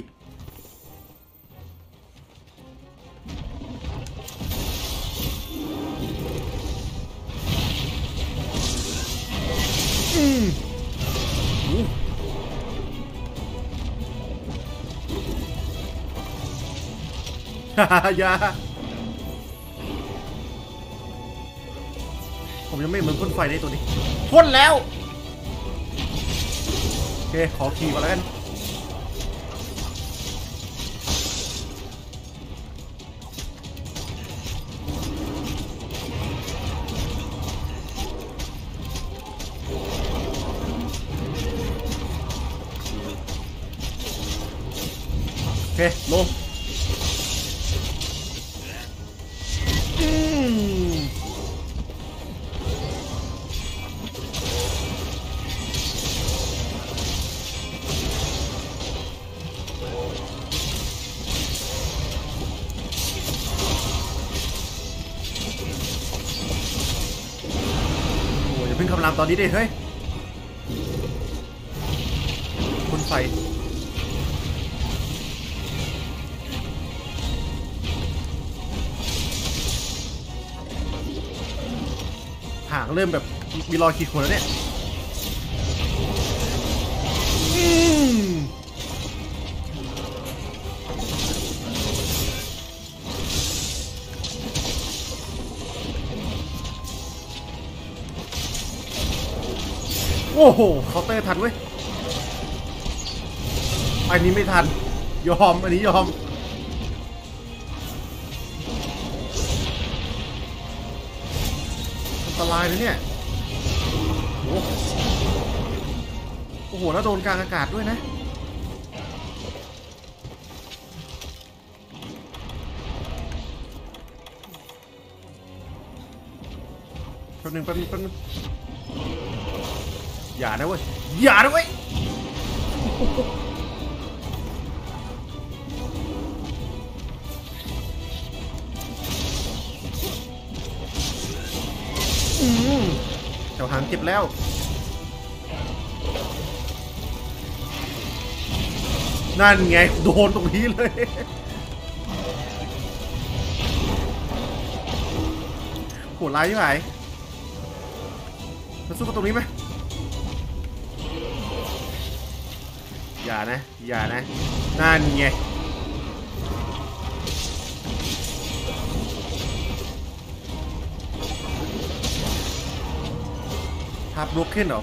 อืมอย่าผมยังไม่เหมือนพ่นไฟได้ตัวนี้พ่นแล้วโอเคขอขี่มาแล้วกันโอเคลงเพิ่งกำลังตอนนี้ดิเฮ้ยพ่นไฟหางเริ่มแบบมีรอยขีดข่วนแล้วเนี่ยโอ้โหเคาน์เตอร์ทันเว้ยอันนี้ไม่ทันยอมอันนี้ยอมอันตรายเลยเนี่ยโอ้โอ้โหแล้วโดนกลางอากาศด้วยนะแป๊บนึงแป๊บนึงแป๊บนึงอย่านะเว้ยอย่านะเว้ยมเจ้าหางเจ็บแล้วนั่นไงโดนตรงนี้เลยโหร้ายที่ไหนมาสู้กับตรงนี้ไหมอย่านะอย่านะนั่นไงทับลุกขึ้นเหรอ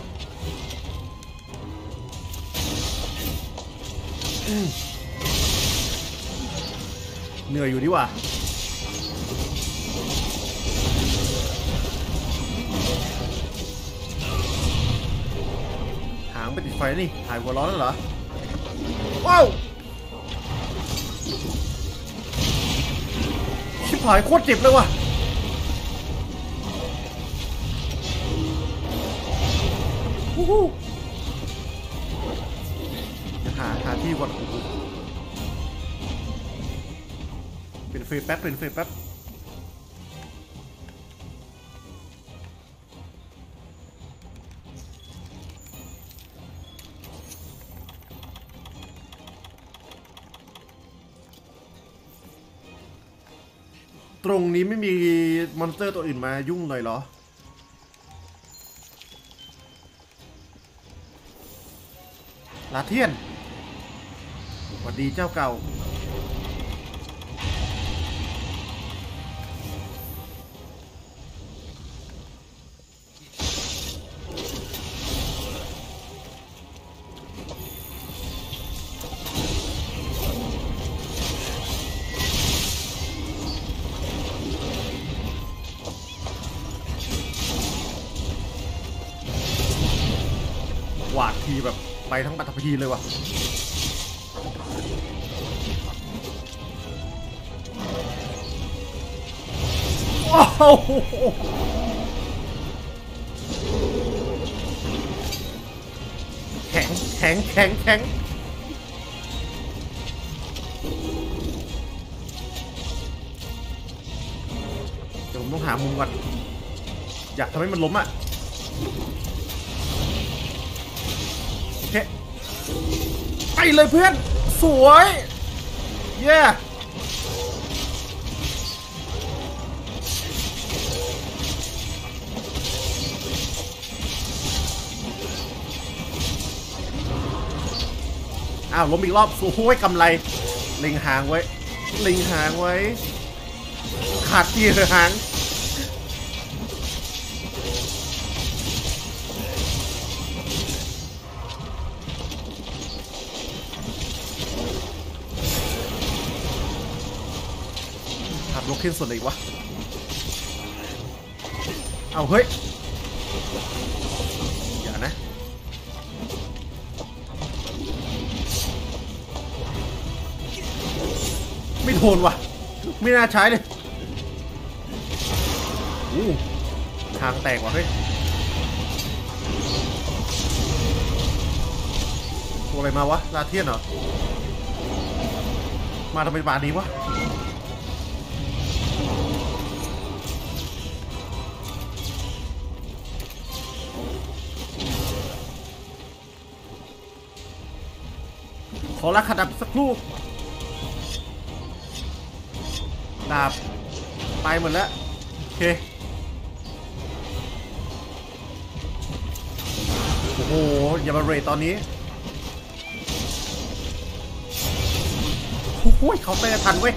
เหนื่อยอยู่ดีว่ะหางไปติดไฟนี่หายหัวร้อนแล้วเหรอว้าวชิบหายโคตรเจ็บเลยว่ะฮู้ฮู้หาหาที่ก่อนเป็นเฟรแป๊บเป็นเฟรแป๊บตรงนี้ไม่มีมอนสเตอร์ตัวอื่นมายุ่งเลยเหรอลาเทียนสวัสดีเจ้าเก่าหวาดทีแบบไปทั้งปัตตภีเลยว่ะโอ้โหแข็งแข็งแข็งแข็งเดี๋ยวผมต้องหามุมก่อนอยากทำให้มันล้มอ่ะโอเคไปเลยเพื่อนสวยเย้อ้าวล้มอีกรอบสวยกำไรเล็งหางไว้เล็งหางไว้ขาดที่หางขับรถขึ้นส่วนไหนวะเอาเฮ้ยอย่านะไม่โดนว่ะไม่น่าใช้เลยอู้ทางแตกว่ะเฮ้ยตัวอะไรมาวะลาเทียนเหรอมาทำไมบาดนี้วะขอรักขัดดับสักครู่ดาบไปหมดแล้วโอเคโอ้โหอย่ามาเรทตอนนี้โอ้โหเขาไม่ทันเว้ย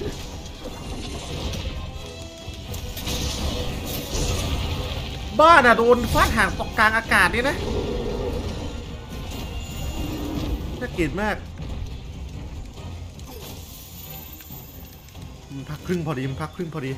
บ้าน่ะโดนฟาดห่างตกกลางอากาศนี่นะน่าเกลียดมากพักครึ่งพอดีพักครึ่งพอดี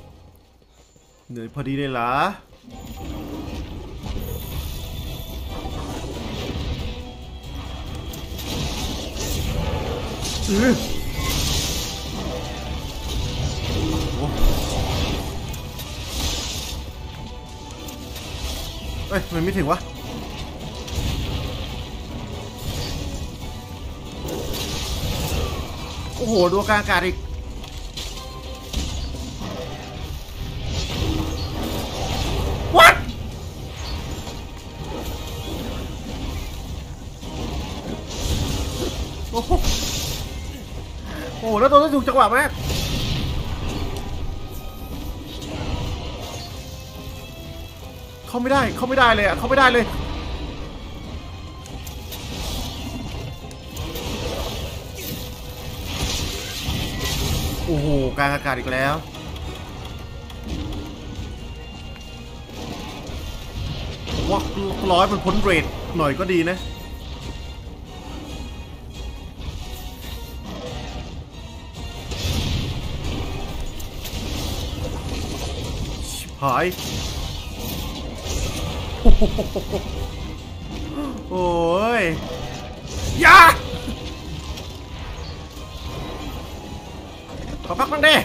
เหนื่อยพอดีเลยเหรออือโอ้เอ้ยมันไม่ถึงวะโอ้โหดูกลางอากาศอีกวัดโอ้โหโอ้โหแล้วตัวนั้นถูกจังหวะมากเข้าไม่ได้เข้าไม่ได้เลยอ่ะเข้าไม่ได้เลยโอ้โหกลางอากาศอีกแล้วว่าร้อยมันพ้นเรทหน่อยก็ดีนะชิบหายโอ้ยยาขอพักบ้างดิ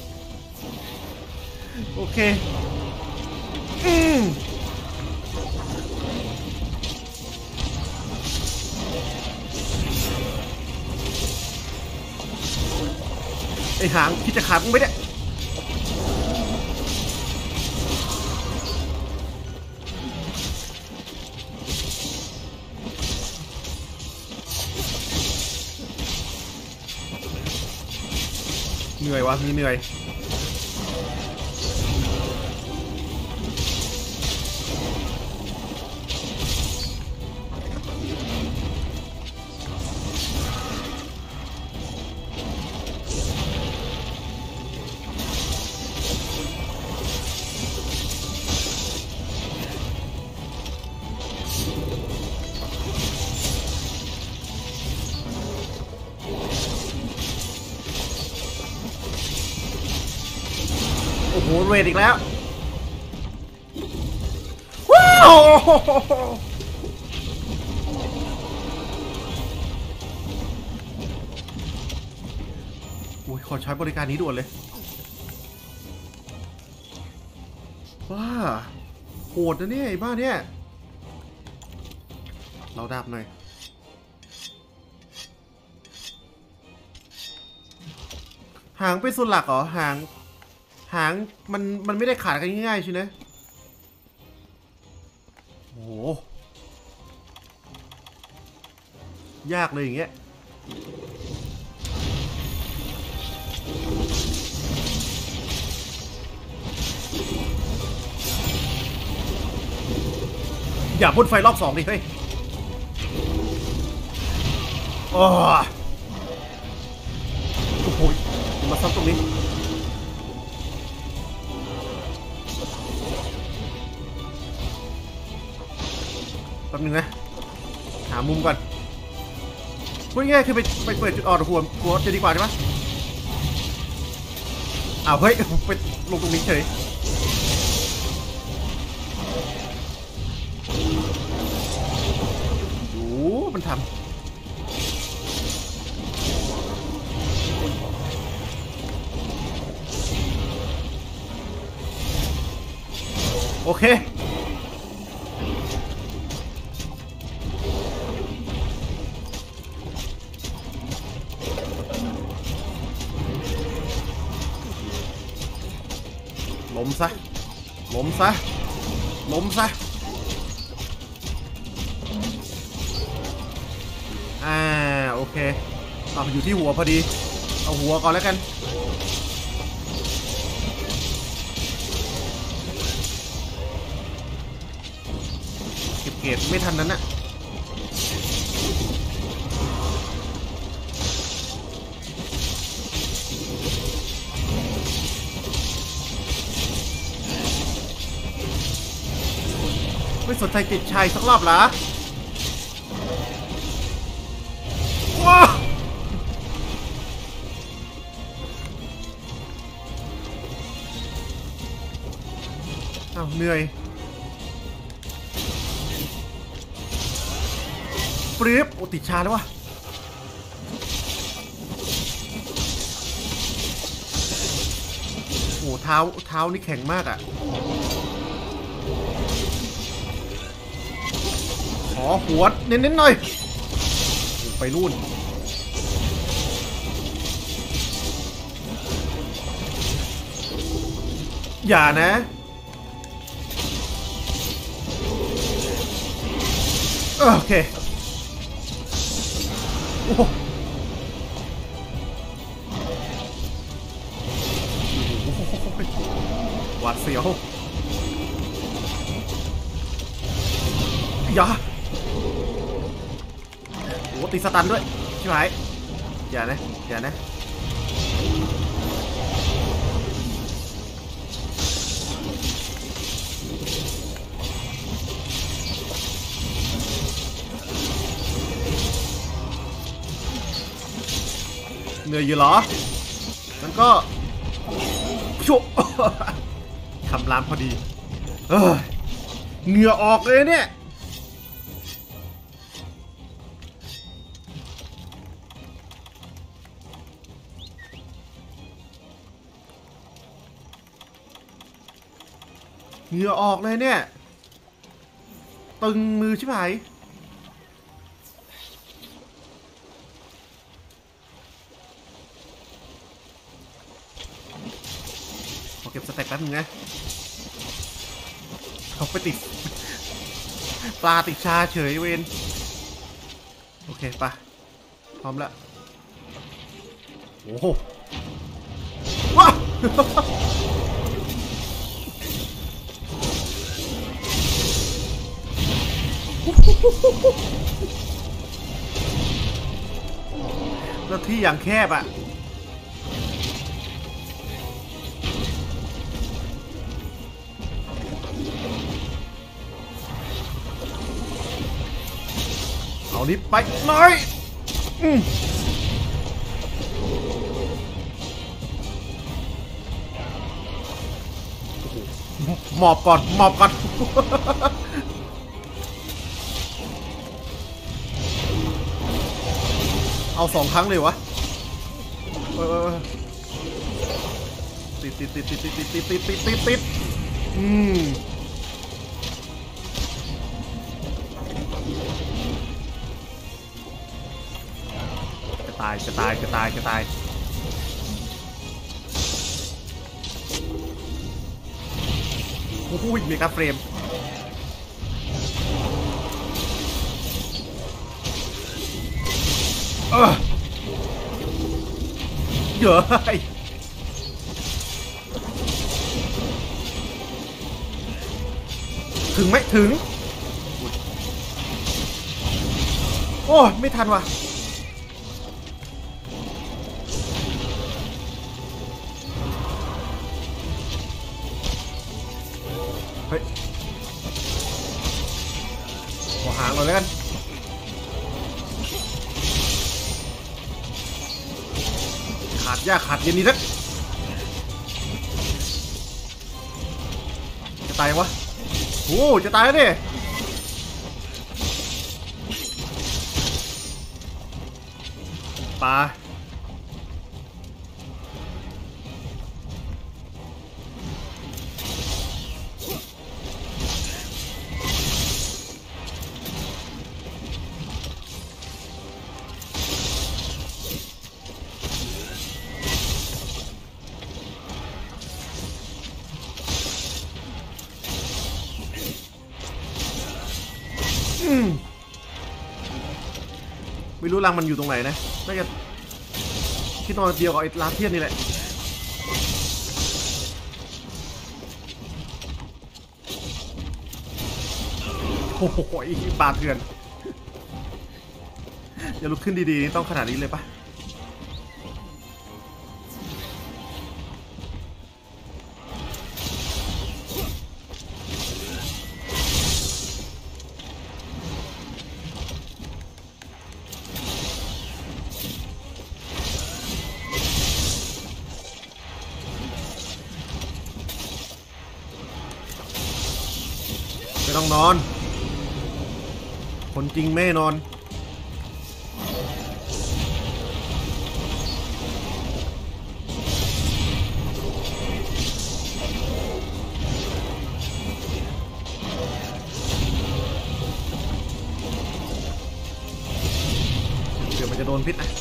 โอเคอืมไอหางคิดจะขาดมึงไหมเนี่ยเหนื่อยวะมีเหนื่อยโอ้โหเรดอีกแล้วว้าวโอ้ยขอใช้บริการนี้ด่วนเลยว้าโหดนะเนี่ยไอ้บ้าเนี่ยเราดับหน่อยหางเป็นส่วนหลักเหรอหางหางมันมันไม่ได้ขาดกันง่ายๆใช่ไหมโอ้โหยากเลยอย่างเงี้ยอย่าพ่นไฟรอบสองดิเฮ้ยโอ้โหมาซ้ำตรงนี้แป๊บนึงนะหามุมก่อนพูดง่ายคือไปไปเปิดจุดอ่อนหัวหัวจะดีกว่าใช่ไหมอ้าวเฮ้ยไปลงตรงนี้เฉยดูมันทำโอเคล้มซะล้มซะล้มซะอ่าโอเคเอาอยู่ที่หัวพอดีเอาหัวก่อนแล้วกันเก็บเกรดไม่ทันนั้นน่ะไม่สนใจติดชัยสักรอบเหรอว้าอ้าวเหนื่อยปรี๊บโอติดชาแล้ววะท้าเท้านี่แข็งมากอ่ะขอหัวเน้นๆหน่อยไปนู่นอย่านะโอเคโอ้หวาดเสียวอย่าโอ้ตีสตันด้วยใช่ไหมอย่านะอย่านะเหนื่อยอยู่เหรอมันก็ชุบคำรามพอดีเออเหงื่อออกเลยเนี่ยเหงื่อออกเลยเนี่ยตึงมือชิบหายเก็บสเต็กแป๊บนึงนะเขาไปติดปลาติดชาเฉยเวนโอเคปะพร้อมแล้วโอ้โหว้าแล้วที่อย่างแคบอ่ะเอานี้ไปหน่อยหมอบก่อนหมอบก่อนเอาสองครั้งเลยวะติดติดติดติดติดติดติดติดติดติดติดอืมตายจะตายจะตายจะตายโอ้โหเมกาเฟรมเออเยอะถึงไหมถึงโอ้ไม่ทันว่ะเฮ้ยขอหางก่อนแล้วกันขาดยากขาดเย็นนี้สักจะตายยังวะโอ้จะตายแล้วดิปลาไม่รู้รังมันอยู่ตรงไหนนะน่าจะที่นอนเดียวกับไอ้ลาเทียนนี่แหละโอ้โหปลาเถื่อนอย่าลุกขึ้นดีๆต้องขนาดนี้เลยปะไม่ต้องนอนคนจริงไม่นอนจะโดนพิษนะ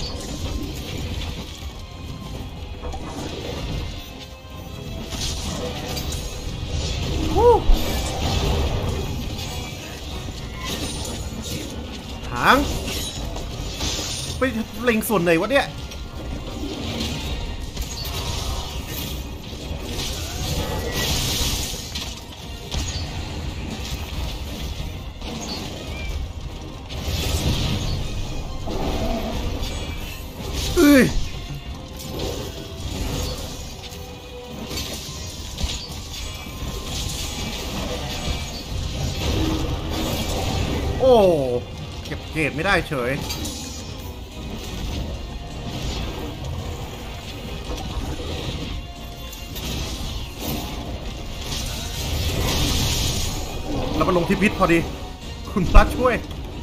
หางไปเล็งส่วนไหนวะเนี่ยเอ้ยโอ้เก็บเกรดไม่ได้เฉยแล้วมาลงที่พิษพอดีคุณพระช่วย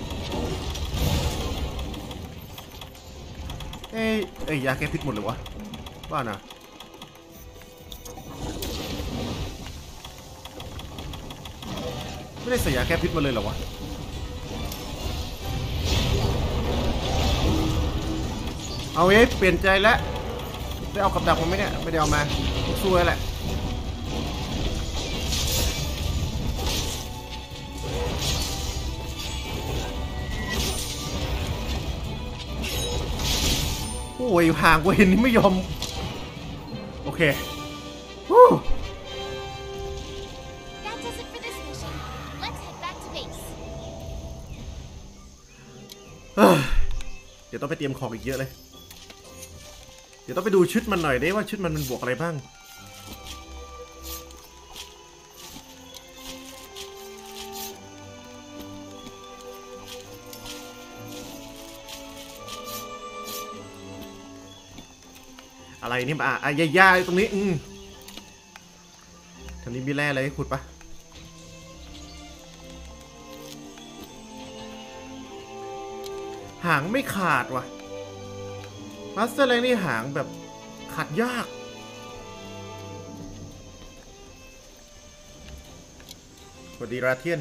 เอ้ยเอ้ยยาแก้พิษหมดเลยวะว่านะไม่ได้ใส่ยาแก้พิษมาเลยเหรอวะเอาเอ๊ะเปลี่ยนใจแล้วได้เอากับดักมาไหมเนี่ยไม่ได้เอามาสู้แหละโอ้ยห่างกว่าเห็นนี่ไม่ยอมโอเค That does it for this mission. Let's head back to base. เดี๋ยวต้องไปเตรียมของอีกเยอะเลยเดี๋ยวต้องไปดูชุดมันหน่อยได้ว่าชุดมันมันบวกอะไรบ้างอะไรนี่อ่ะอ่ะยาๆตรงนี้อืมทางนี้มีแร่อะไรให้ขุดปะหางไม่ขาดว่ะมาสเตอร์แรงนี่หางแบบขาดยากสวัสดีราเทียน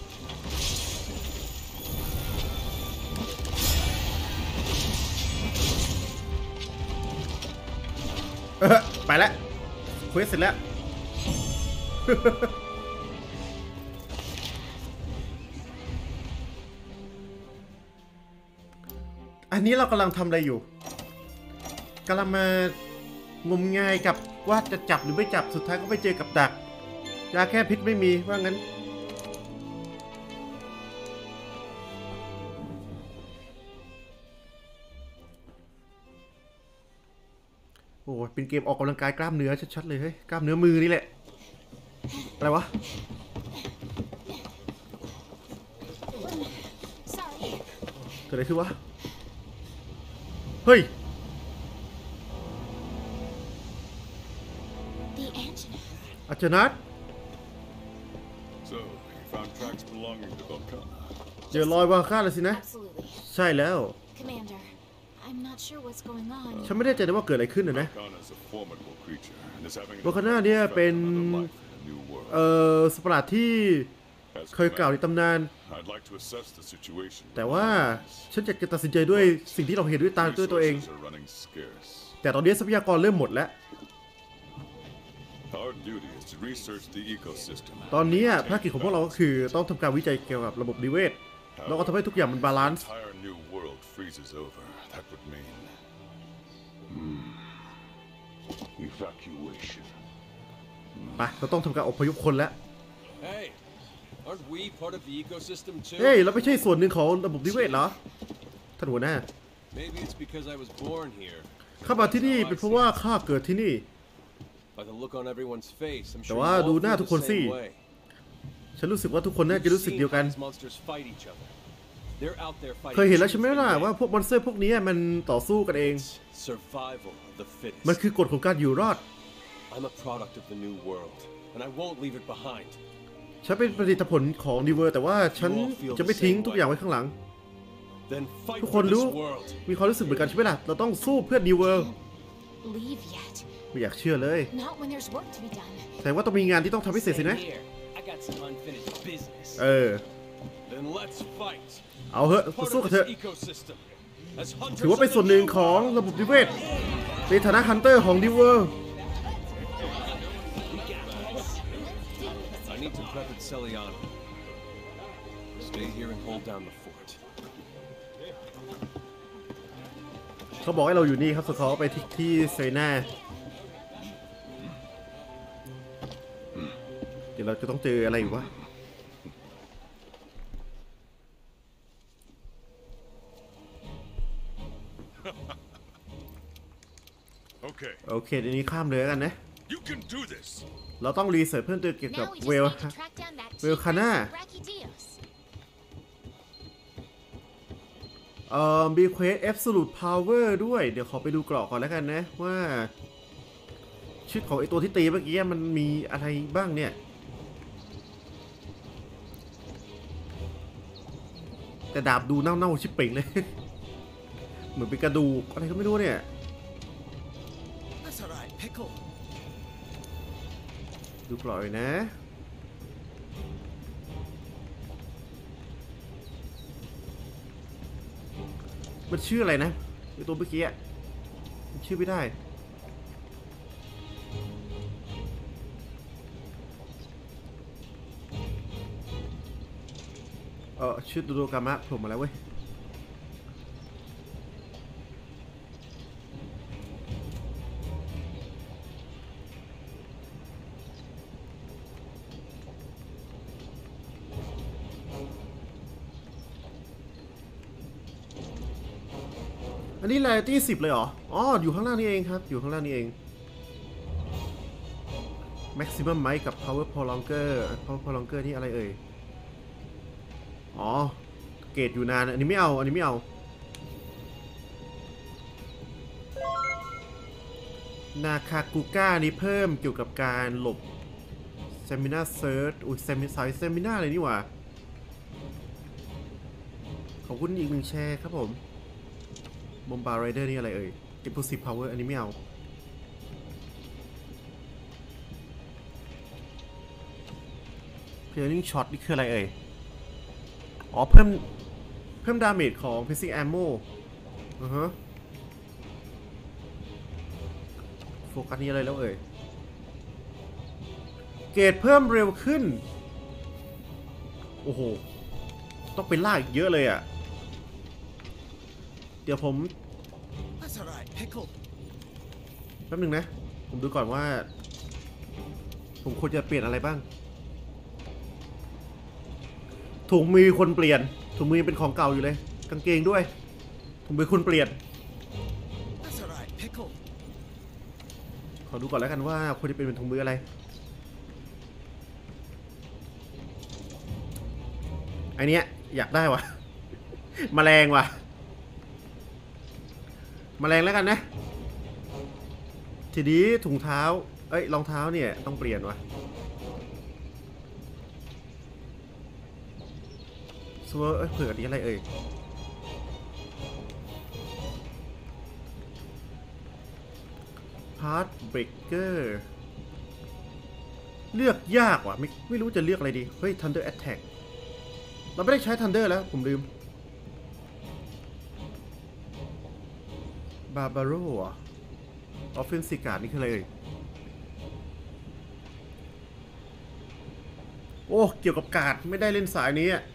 เออไปแล้วเควสเสร็จแล้ว อันนี้เรากำลังทำอะไรอยู่กำลังมางมงายกับว่าจะจับหรือไม่จับสุดท้ายก็ไปเจอกับดักยาแค่พิษไม่มีว่างั้นโอ้เป็นเกมออกกำลังกายกล้ามเนื้อชัดๆเลยเฮ้ยกล้ามเนื้อมือนี่แหละอะไรวะเกิดอะไรขึ้นวะเฮ้ยอาจารย์นัทเจอรอยวางค่าเลยสินะใช่แล้วฉันไม่ได้ใจนะว่าเกิดอะไรขึ้นนะนะวาคาน่าเนี่ยเป็นเอ่อสัตว์ประหลาดที่เคยกล่าวในตำนานแต่ว่าฉันอยากจะตัดสินใจด้วยสิ่งที่เราเห็นด้วยตาด้วยตัวเองแต่ตอนนี้ทรัพยากรเริ่มหมดแล้วตอนนี้ภารกิจของพวกเราก็คือต้องทำการวิจัยเกี่ยวกับระบบนิเวศแล้วก็ทำให้ทุกอย่างมันบาลานซ์ไปเราต้องทำการอพยพคนแล้วเฮ้ยเราไม่ใช่ส่วนหนึ่งของระบบนิเวศเหรอท่านหัวหน้าข้ามาที่นี่เป็นเพราะว่าข้าเกิดที่นี่แต่ว่าดูหน้าทุกคนสิฉันรู้สึกว่าทุกคนน่าจะรู้สึกเดียวกันเคยเห็นแล้วใช่ไหมล่ะว่าพวกมอนสเตอร์พวกนี้มันต่อสู้กันเองมันคือกฎของการอยู่รอดฉันเป็นผลิตผลของนิเวอร์แต่ว่าฉันจะไม่ทิ้งทุกอย่างไว้ข้างหลังทุกคนรู้มีความรู้สึกเหมือนกันใช่ไหมล่ะเราต้องสู้เพื่อนิเวอร์ไม่อยากเชื่อเลยแสดงว่าต้องมีงานที่ต้องทำให้เสร็จสินะเออเอาเหอะสู้กันเถอะถือว่าเป็นส่วนหนึ่งของระบบนิเวศในฐานะฮันเตอร์ของดิเวอร์ I need to prep at Celiano. Stay here and hold down the fort. เขาบอกให้เราอยู่นี่ครับส่วนเขาไปที่ที่เซน่าเดี๋ยวเราจะต้องเจออะไรอยู่วะโอเคโอเคเดี๋ยวนี้ข้ามเลยกันนะเราต้องรีเสิร์ชเพิ่มเติมเกี่ยวกับเวลเวลคาน่าเอ่อมีเควส Absolute Power ด้วยเดี๋ยวขอไปดูกรอกก่อนแล้วกันนะว่าชื่อของไอตัวที่ตีเมื่อกี้มันมีอะไรบ้างเนี่ยแต่ดาบดูเน่าๆชิบเป่งเลย เหมือนเป็นกระดูกอะไรก็ไม่รู้เนี่ยดูกรอกเลยนะมันชื่ออะไรนะไอตัวเมื่อกี้อ่ะมันชื่อไม่ได้เออชื่อดูโดกามะโผล่มาแล้วเว้ยอันนี้ Rarity สิบเลยเหรออ๋ออยู่ข้างล่างนี่เองครับอยู่ข้างล่างนี่เอง Maximum Might กับ Power Prolonger Power Prolonger นี่อะไรเอ่ยอ๋อเกรดอยู่นานอันนี้ไม่เอาอันนี้ไม่เอานาคากุก้านี่เพิ่มเกี่ยวกับการหลบ Stamina Surge อุ้ย Stamina สาย Stamina เลยนี่หว่าขอบคุณอีกหนึ่งแชร์ครับผมบอมบาร์ไรเดอร์นี่อะไรเอ่ย Impulsive Power อันนี้ไม่เอาClearing Shot นี่คืออะไรเอ่ยอ๋อเพิ่มเพิ่มดาเมจของ Piercing Ammo อือฮะโฟกัสนี่อะไรแล้วเอ่ยเกรดเพิ่มเร็วขึ้นโอ้โหต้องไปล่าอีกเยอะเลยอ่ะเดี๋ยวผมแป๊บนึงนะผมดูก่อนว่าผมควรจะเปลี่ยนอะไรบ้างถุงมือคนเปลี่ยนถุงมือเป็นของเก่าอยู่เลยกางเกงด้วยถุงมือคนเปลี่ยนขอดูก่อนแล้วกันว่าควรจะเป็นถุงมืออะไรไอเนี้ยอยากได้วะ แมลงวะแมลงแล้วกันนะทีนี้ถุงเท้าเอ้ยรองเท้าเนี่ยต้องเปลี่ยนวะซัวเอ้ยเผื่อนี้อะไรเอ่ยพาร์ทเบรกเกอร์เลือกยากว่ะไม่ไม่รู้จะเลือกอะไรดีเฮ้ย Thunder Attack เราไม่ได้ใช้ Thunder แล้วผมลืมบาบาโร่ออฟเฟนซิการ์ดนี่คืออะไรเอ่ยโอ้เกี่ยวกับการ์ดไม่ได้เล่นสายนี้อ่ะ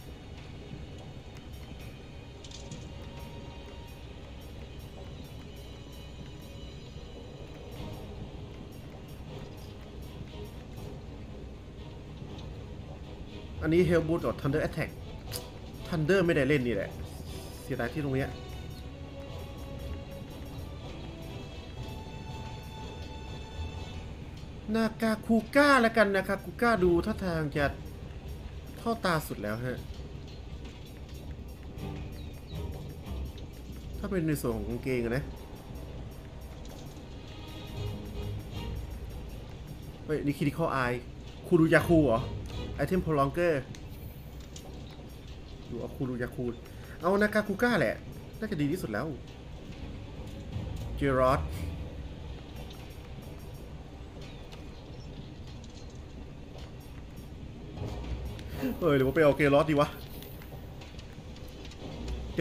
อันนี้ Hellbolt กับ Thunder Attack Thunder ไม่ได้เล่นนี่แหละเสียดายที่ตรงนี้นากาคูก้าแล้วกันนะครับคูก้าดูท่าทางจะเข้าตาสุดแล้วฮะถ้าเป็นในส่วนของกางเกงนะเฮ้ยนี่คิดิคอลไอคูดูยาคูเหรอไอเทมโพลองเกอร์ดูเอาคูดูยาคูเอานากาคูก้าแหละน่าจะดีที่สุดแล้วเจรอดเออหรือว่าไปเอาเกรอสดีวะเก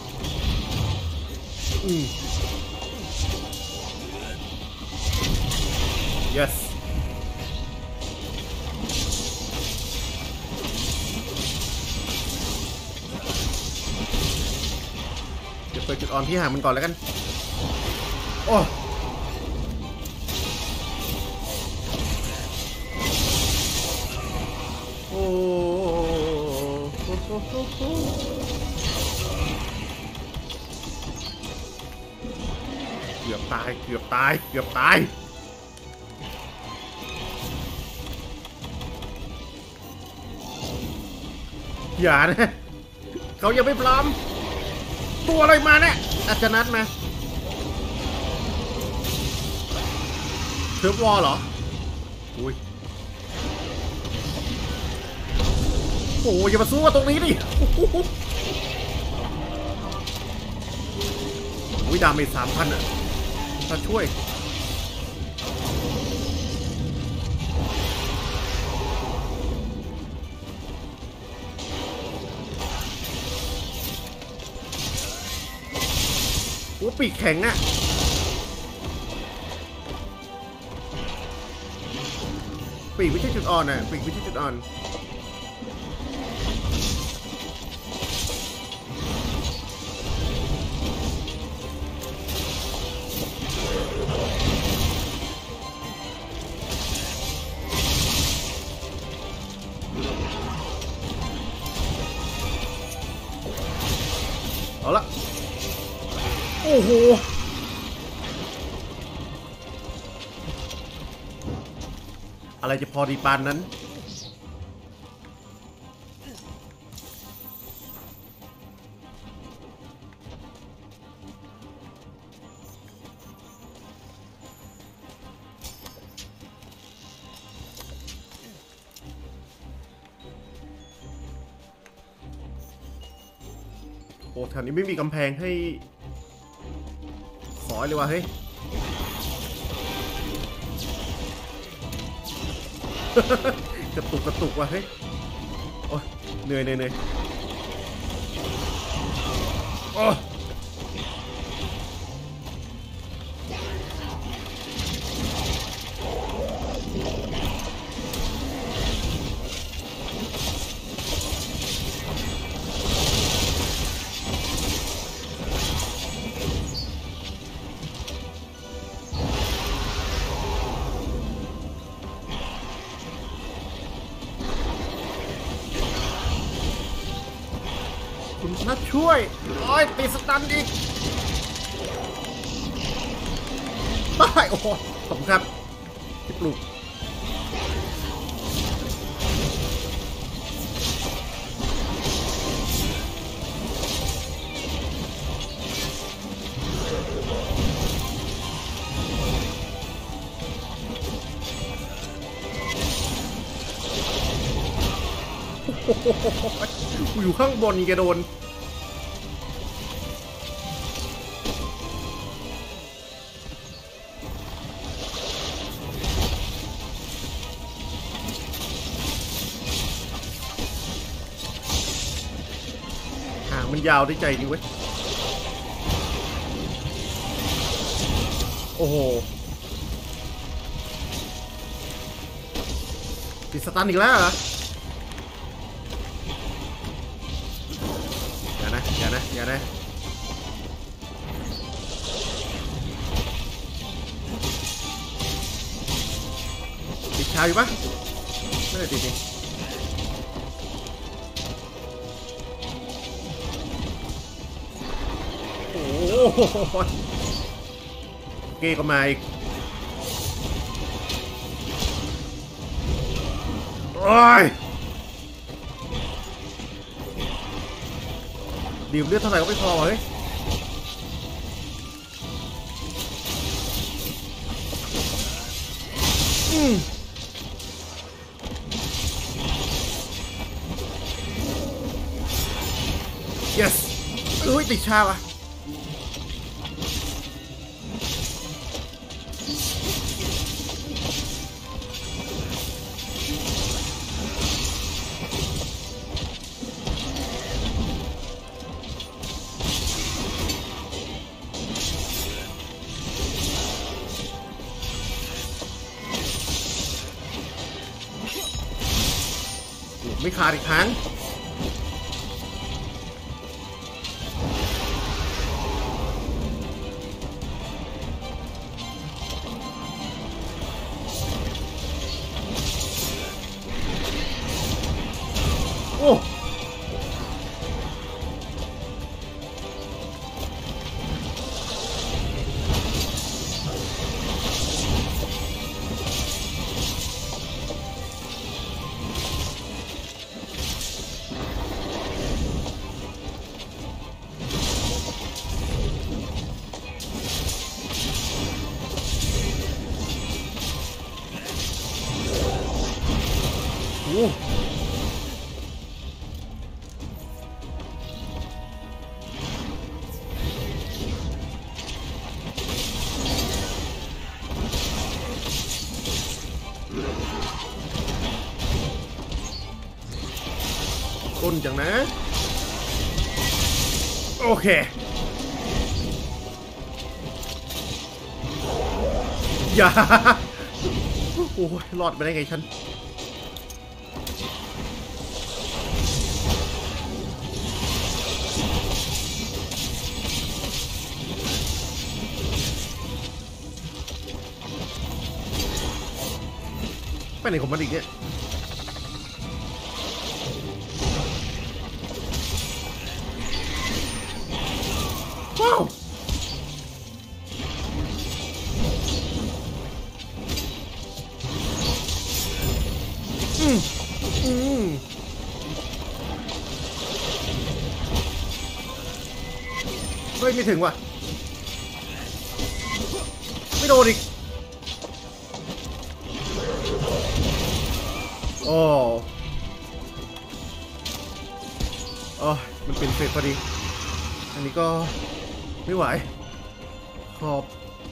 อืม yes เดี๋ยวเปิดจุดอ่อนที่ห่างมันก่อนแล้วกันโอ้โอ้เกือบตายเกือบตายเกือบตายอย่านะเขายังไม่พร้อมตัวอะไรมาเนี่ยอาจจะนัดมาเทิร์ฟวอลเหรออุ้ยโอ้ยอย่ามาสู้กับตรงนี้ดิอุ้ยดาเมจสามพันอ่ะมาช่วยโอ้ปีกแข็งอ่ะปีกไม่ใช่จุดอ่อนอ่ะปีกไม่ใช่จุดอ่อนเอาละโอ้โหอะไรจะพอดีปานนั้นโอ้แถวนี้ไม่มีกำแพงให้สอยเลยว่ะเฮ้ย กระตุกกระตุกว่ะเฮ้ยโอ้ยเหนื่อยเหนื่อยเหนื่อยโอ้คุณนัดช่วยโอ้ยตีสตันอีกตายโอ้โหขอบคุณครับที่ปลุกกูอยู่ข้างบนแกโดนห่างมันยาวได้ใจจริงเว้ยโอ้โหติดสตันอีกแล้วเหรออย่านะอย่านะอย่านะติดชาอยู่ปะไม่ได้ติดจริงโอ้โหเกย์ก็มาอีกโอ้ยดื่มเลือดเท่าไหร่ก็ไม่พอเฮ้ยอืม yes เอ้ยติดชาว่ะไม่ขาดอีกครั้งโอ้โหต้นจังนะโอเคอย่าโอ้ยรอดไปได้ไงฉันไปไหนของมันอีกเนี่ยว้าวไม่ถึงว่ะไม่โดนอีกโอ้โอ้มันเป็นเฟสพอดีอันนี้ก็ไม่ไหวขอบ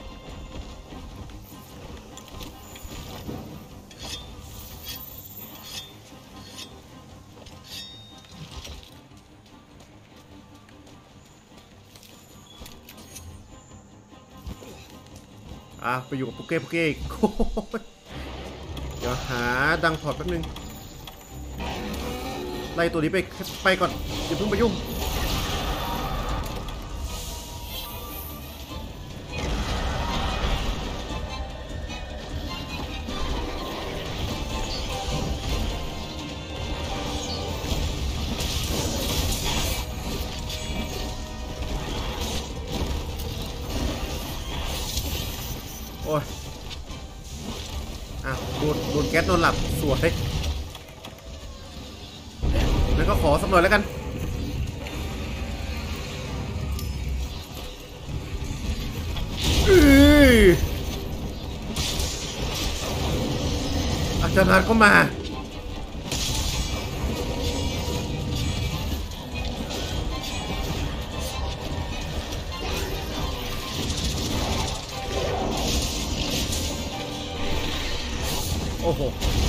อ่ะไปอยู่กับปุกเก้ปุกเก้อีกเดี๋ยวหาดังพอร์ตแป๊บนึงไล่ตัวนี้ไปไปก่อนอย่าเพิ่งไปยุ่งโอ้ยอ่ะโดนโดนแก๊สนอนหลับสวยแล้วก็ขอสักหน่อยแล้วกันอาจารย์ก็มาโอ้โห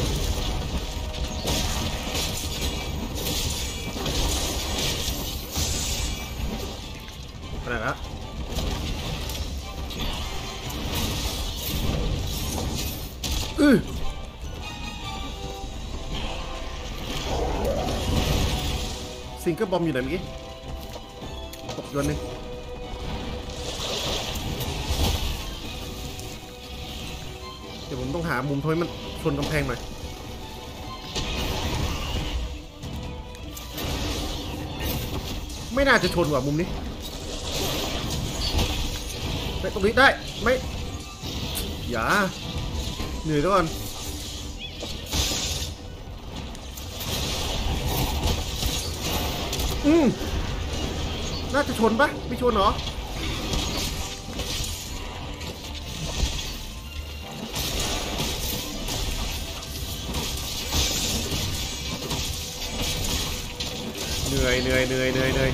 อะไรนะอือซิงเกิลบอมอยู่ไหนเมื่อกี้ตกโยนหนึ่งเดี๋ยวผมต้องหามุมทำให้มันชนกำแพงหน่อยไม่น่าจะชนว่ะมุมนี้ไปตรงนี้ได้ไม่อย่าเหนื่อยก่อนอืมน่าจะชนปะไม่ชนเหรอเหนื่อยเหนื่อยเหนื่อยเหนื่อยเหนื่อย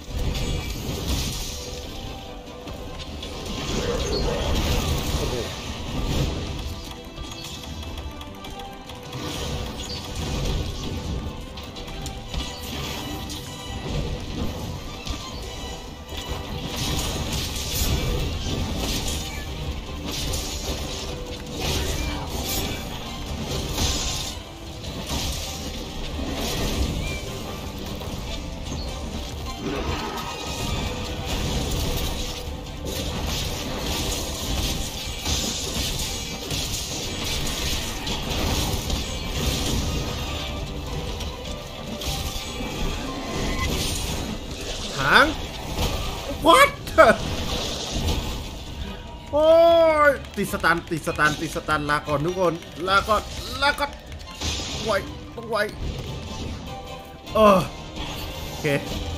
โอ้โหหาง what โอ้ยติดสตันติดสตันติดสตันลาก่อนทุกคนลาก่อนลาก่อนไวต้องไวเออโอเค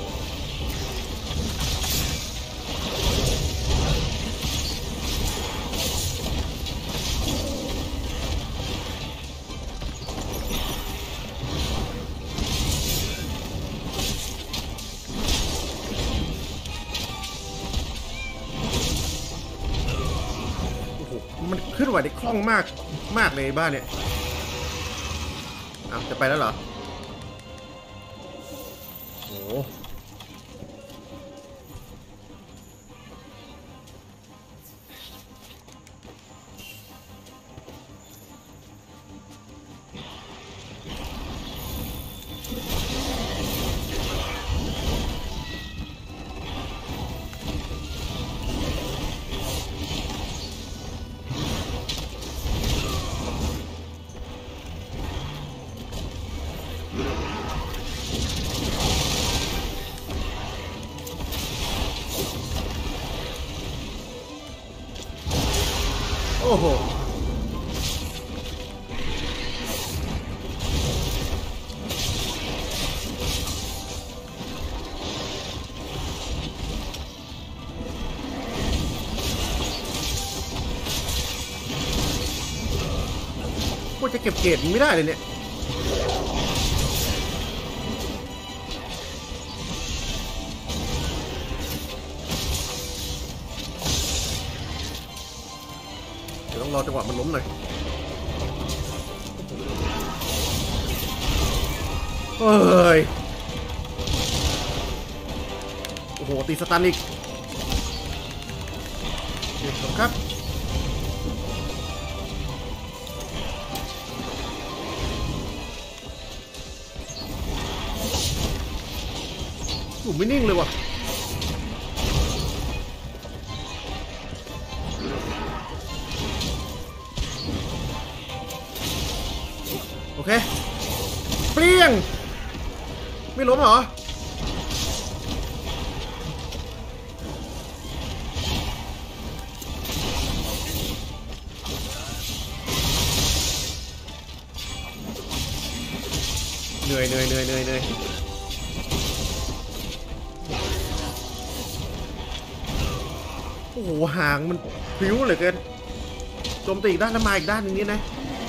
มันขึ้นไหวได้คล่องมากมากเลยบ้านเนี่ยอ้าวจะไปแล้วเหรอโอ้โอ้โหว่าจะเก็บเกรดไม่ได้เลยเนี่ยเดี๋ยวต้องรอจังหวะมันล้มหน่อยเฮ้ยโอ้โหตีสตันอีกเดี๋ยวครับผมไม่นิ่งเลยว่ะโอเคเปรี้ยงไม่ล้มเหรอเหนื่อยเหนื่อยเหนื่อยเหนื่อยเหนื่อยโอ้โหหางมันพลิ้วเหลือเกินโจมตีอีกด้านแล้วมาอีกด้านนึงนี่นะ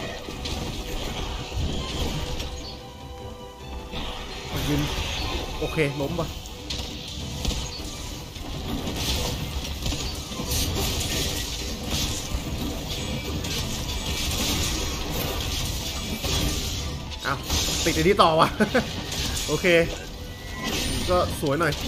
ยืนโอเคล้มป่ะอ้าวติดในนี้ต่อว่ะ โอเคก็สวยหน่อย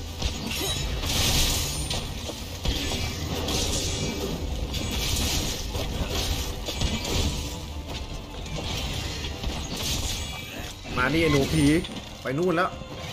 มานี่ไอ้หนูผีไปนู่นแล้ว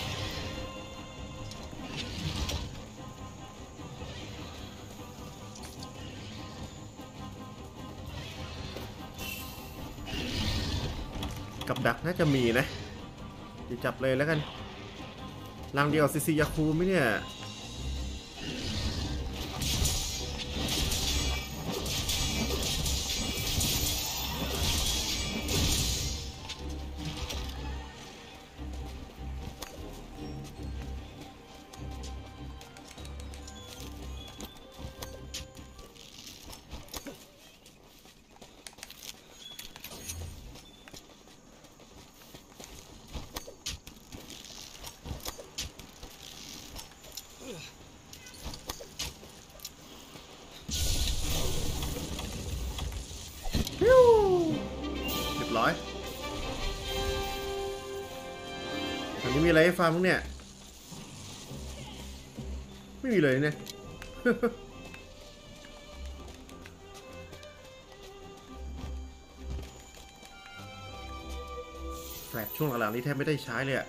กับดักน่าจะมีนะเดี๋ยวจับเลยแล้วกันรังเดียวกับซีซียาคูไหมเนี่ยเรียบร้อยอันนี้มีอะไรให้ฟังมั้งเนี่ยไม่มีเลยเนี่ย แฟลชช่วงหลังๆนี้แทบไม่ได้ใช้เลยอะ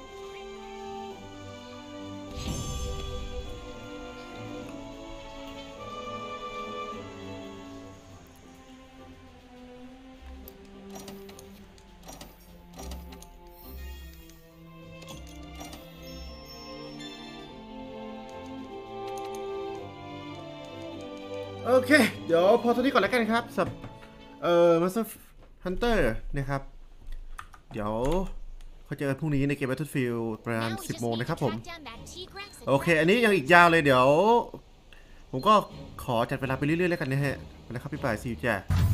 โอเคเดี๋ยวพอเท่านี้ก่อนแล้วกันครับสำหรับเอ่อ Monster Hunter นะครับเดี๋ยวเขาเจอกันพรุ่งนี้ในเกม Battlefield ประมาณสิบโมงนะครับผมโอเคอันนี้ยังอีกยาวเลยเดี๋ยวผมก็ขอจัดเวลาไปเรื่อยๆแล้วกันนะฮะไปแล้วครับพี่ป่ายซีจ้า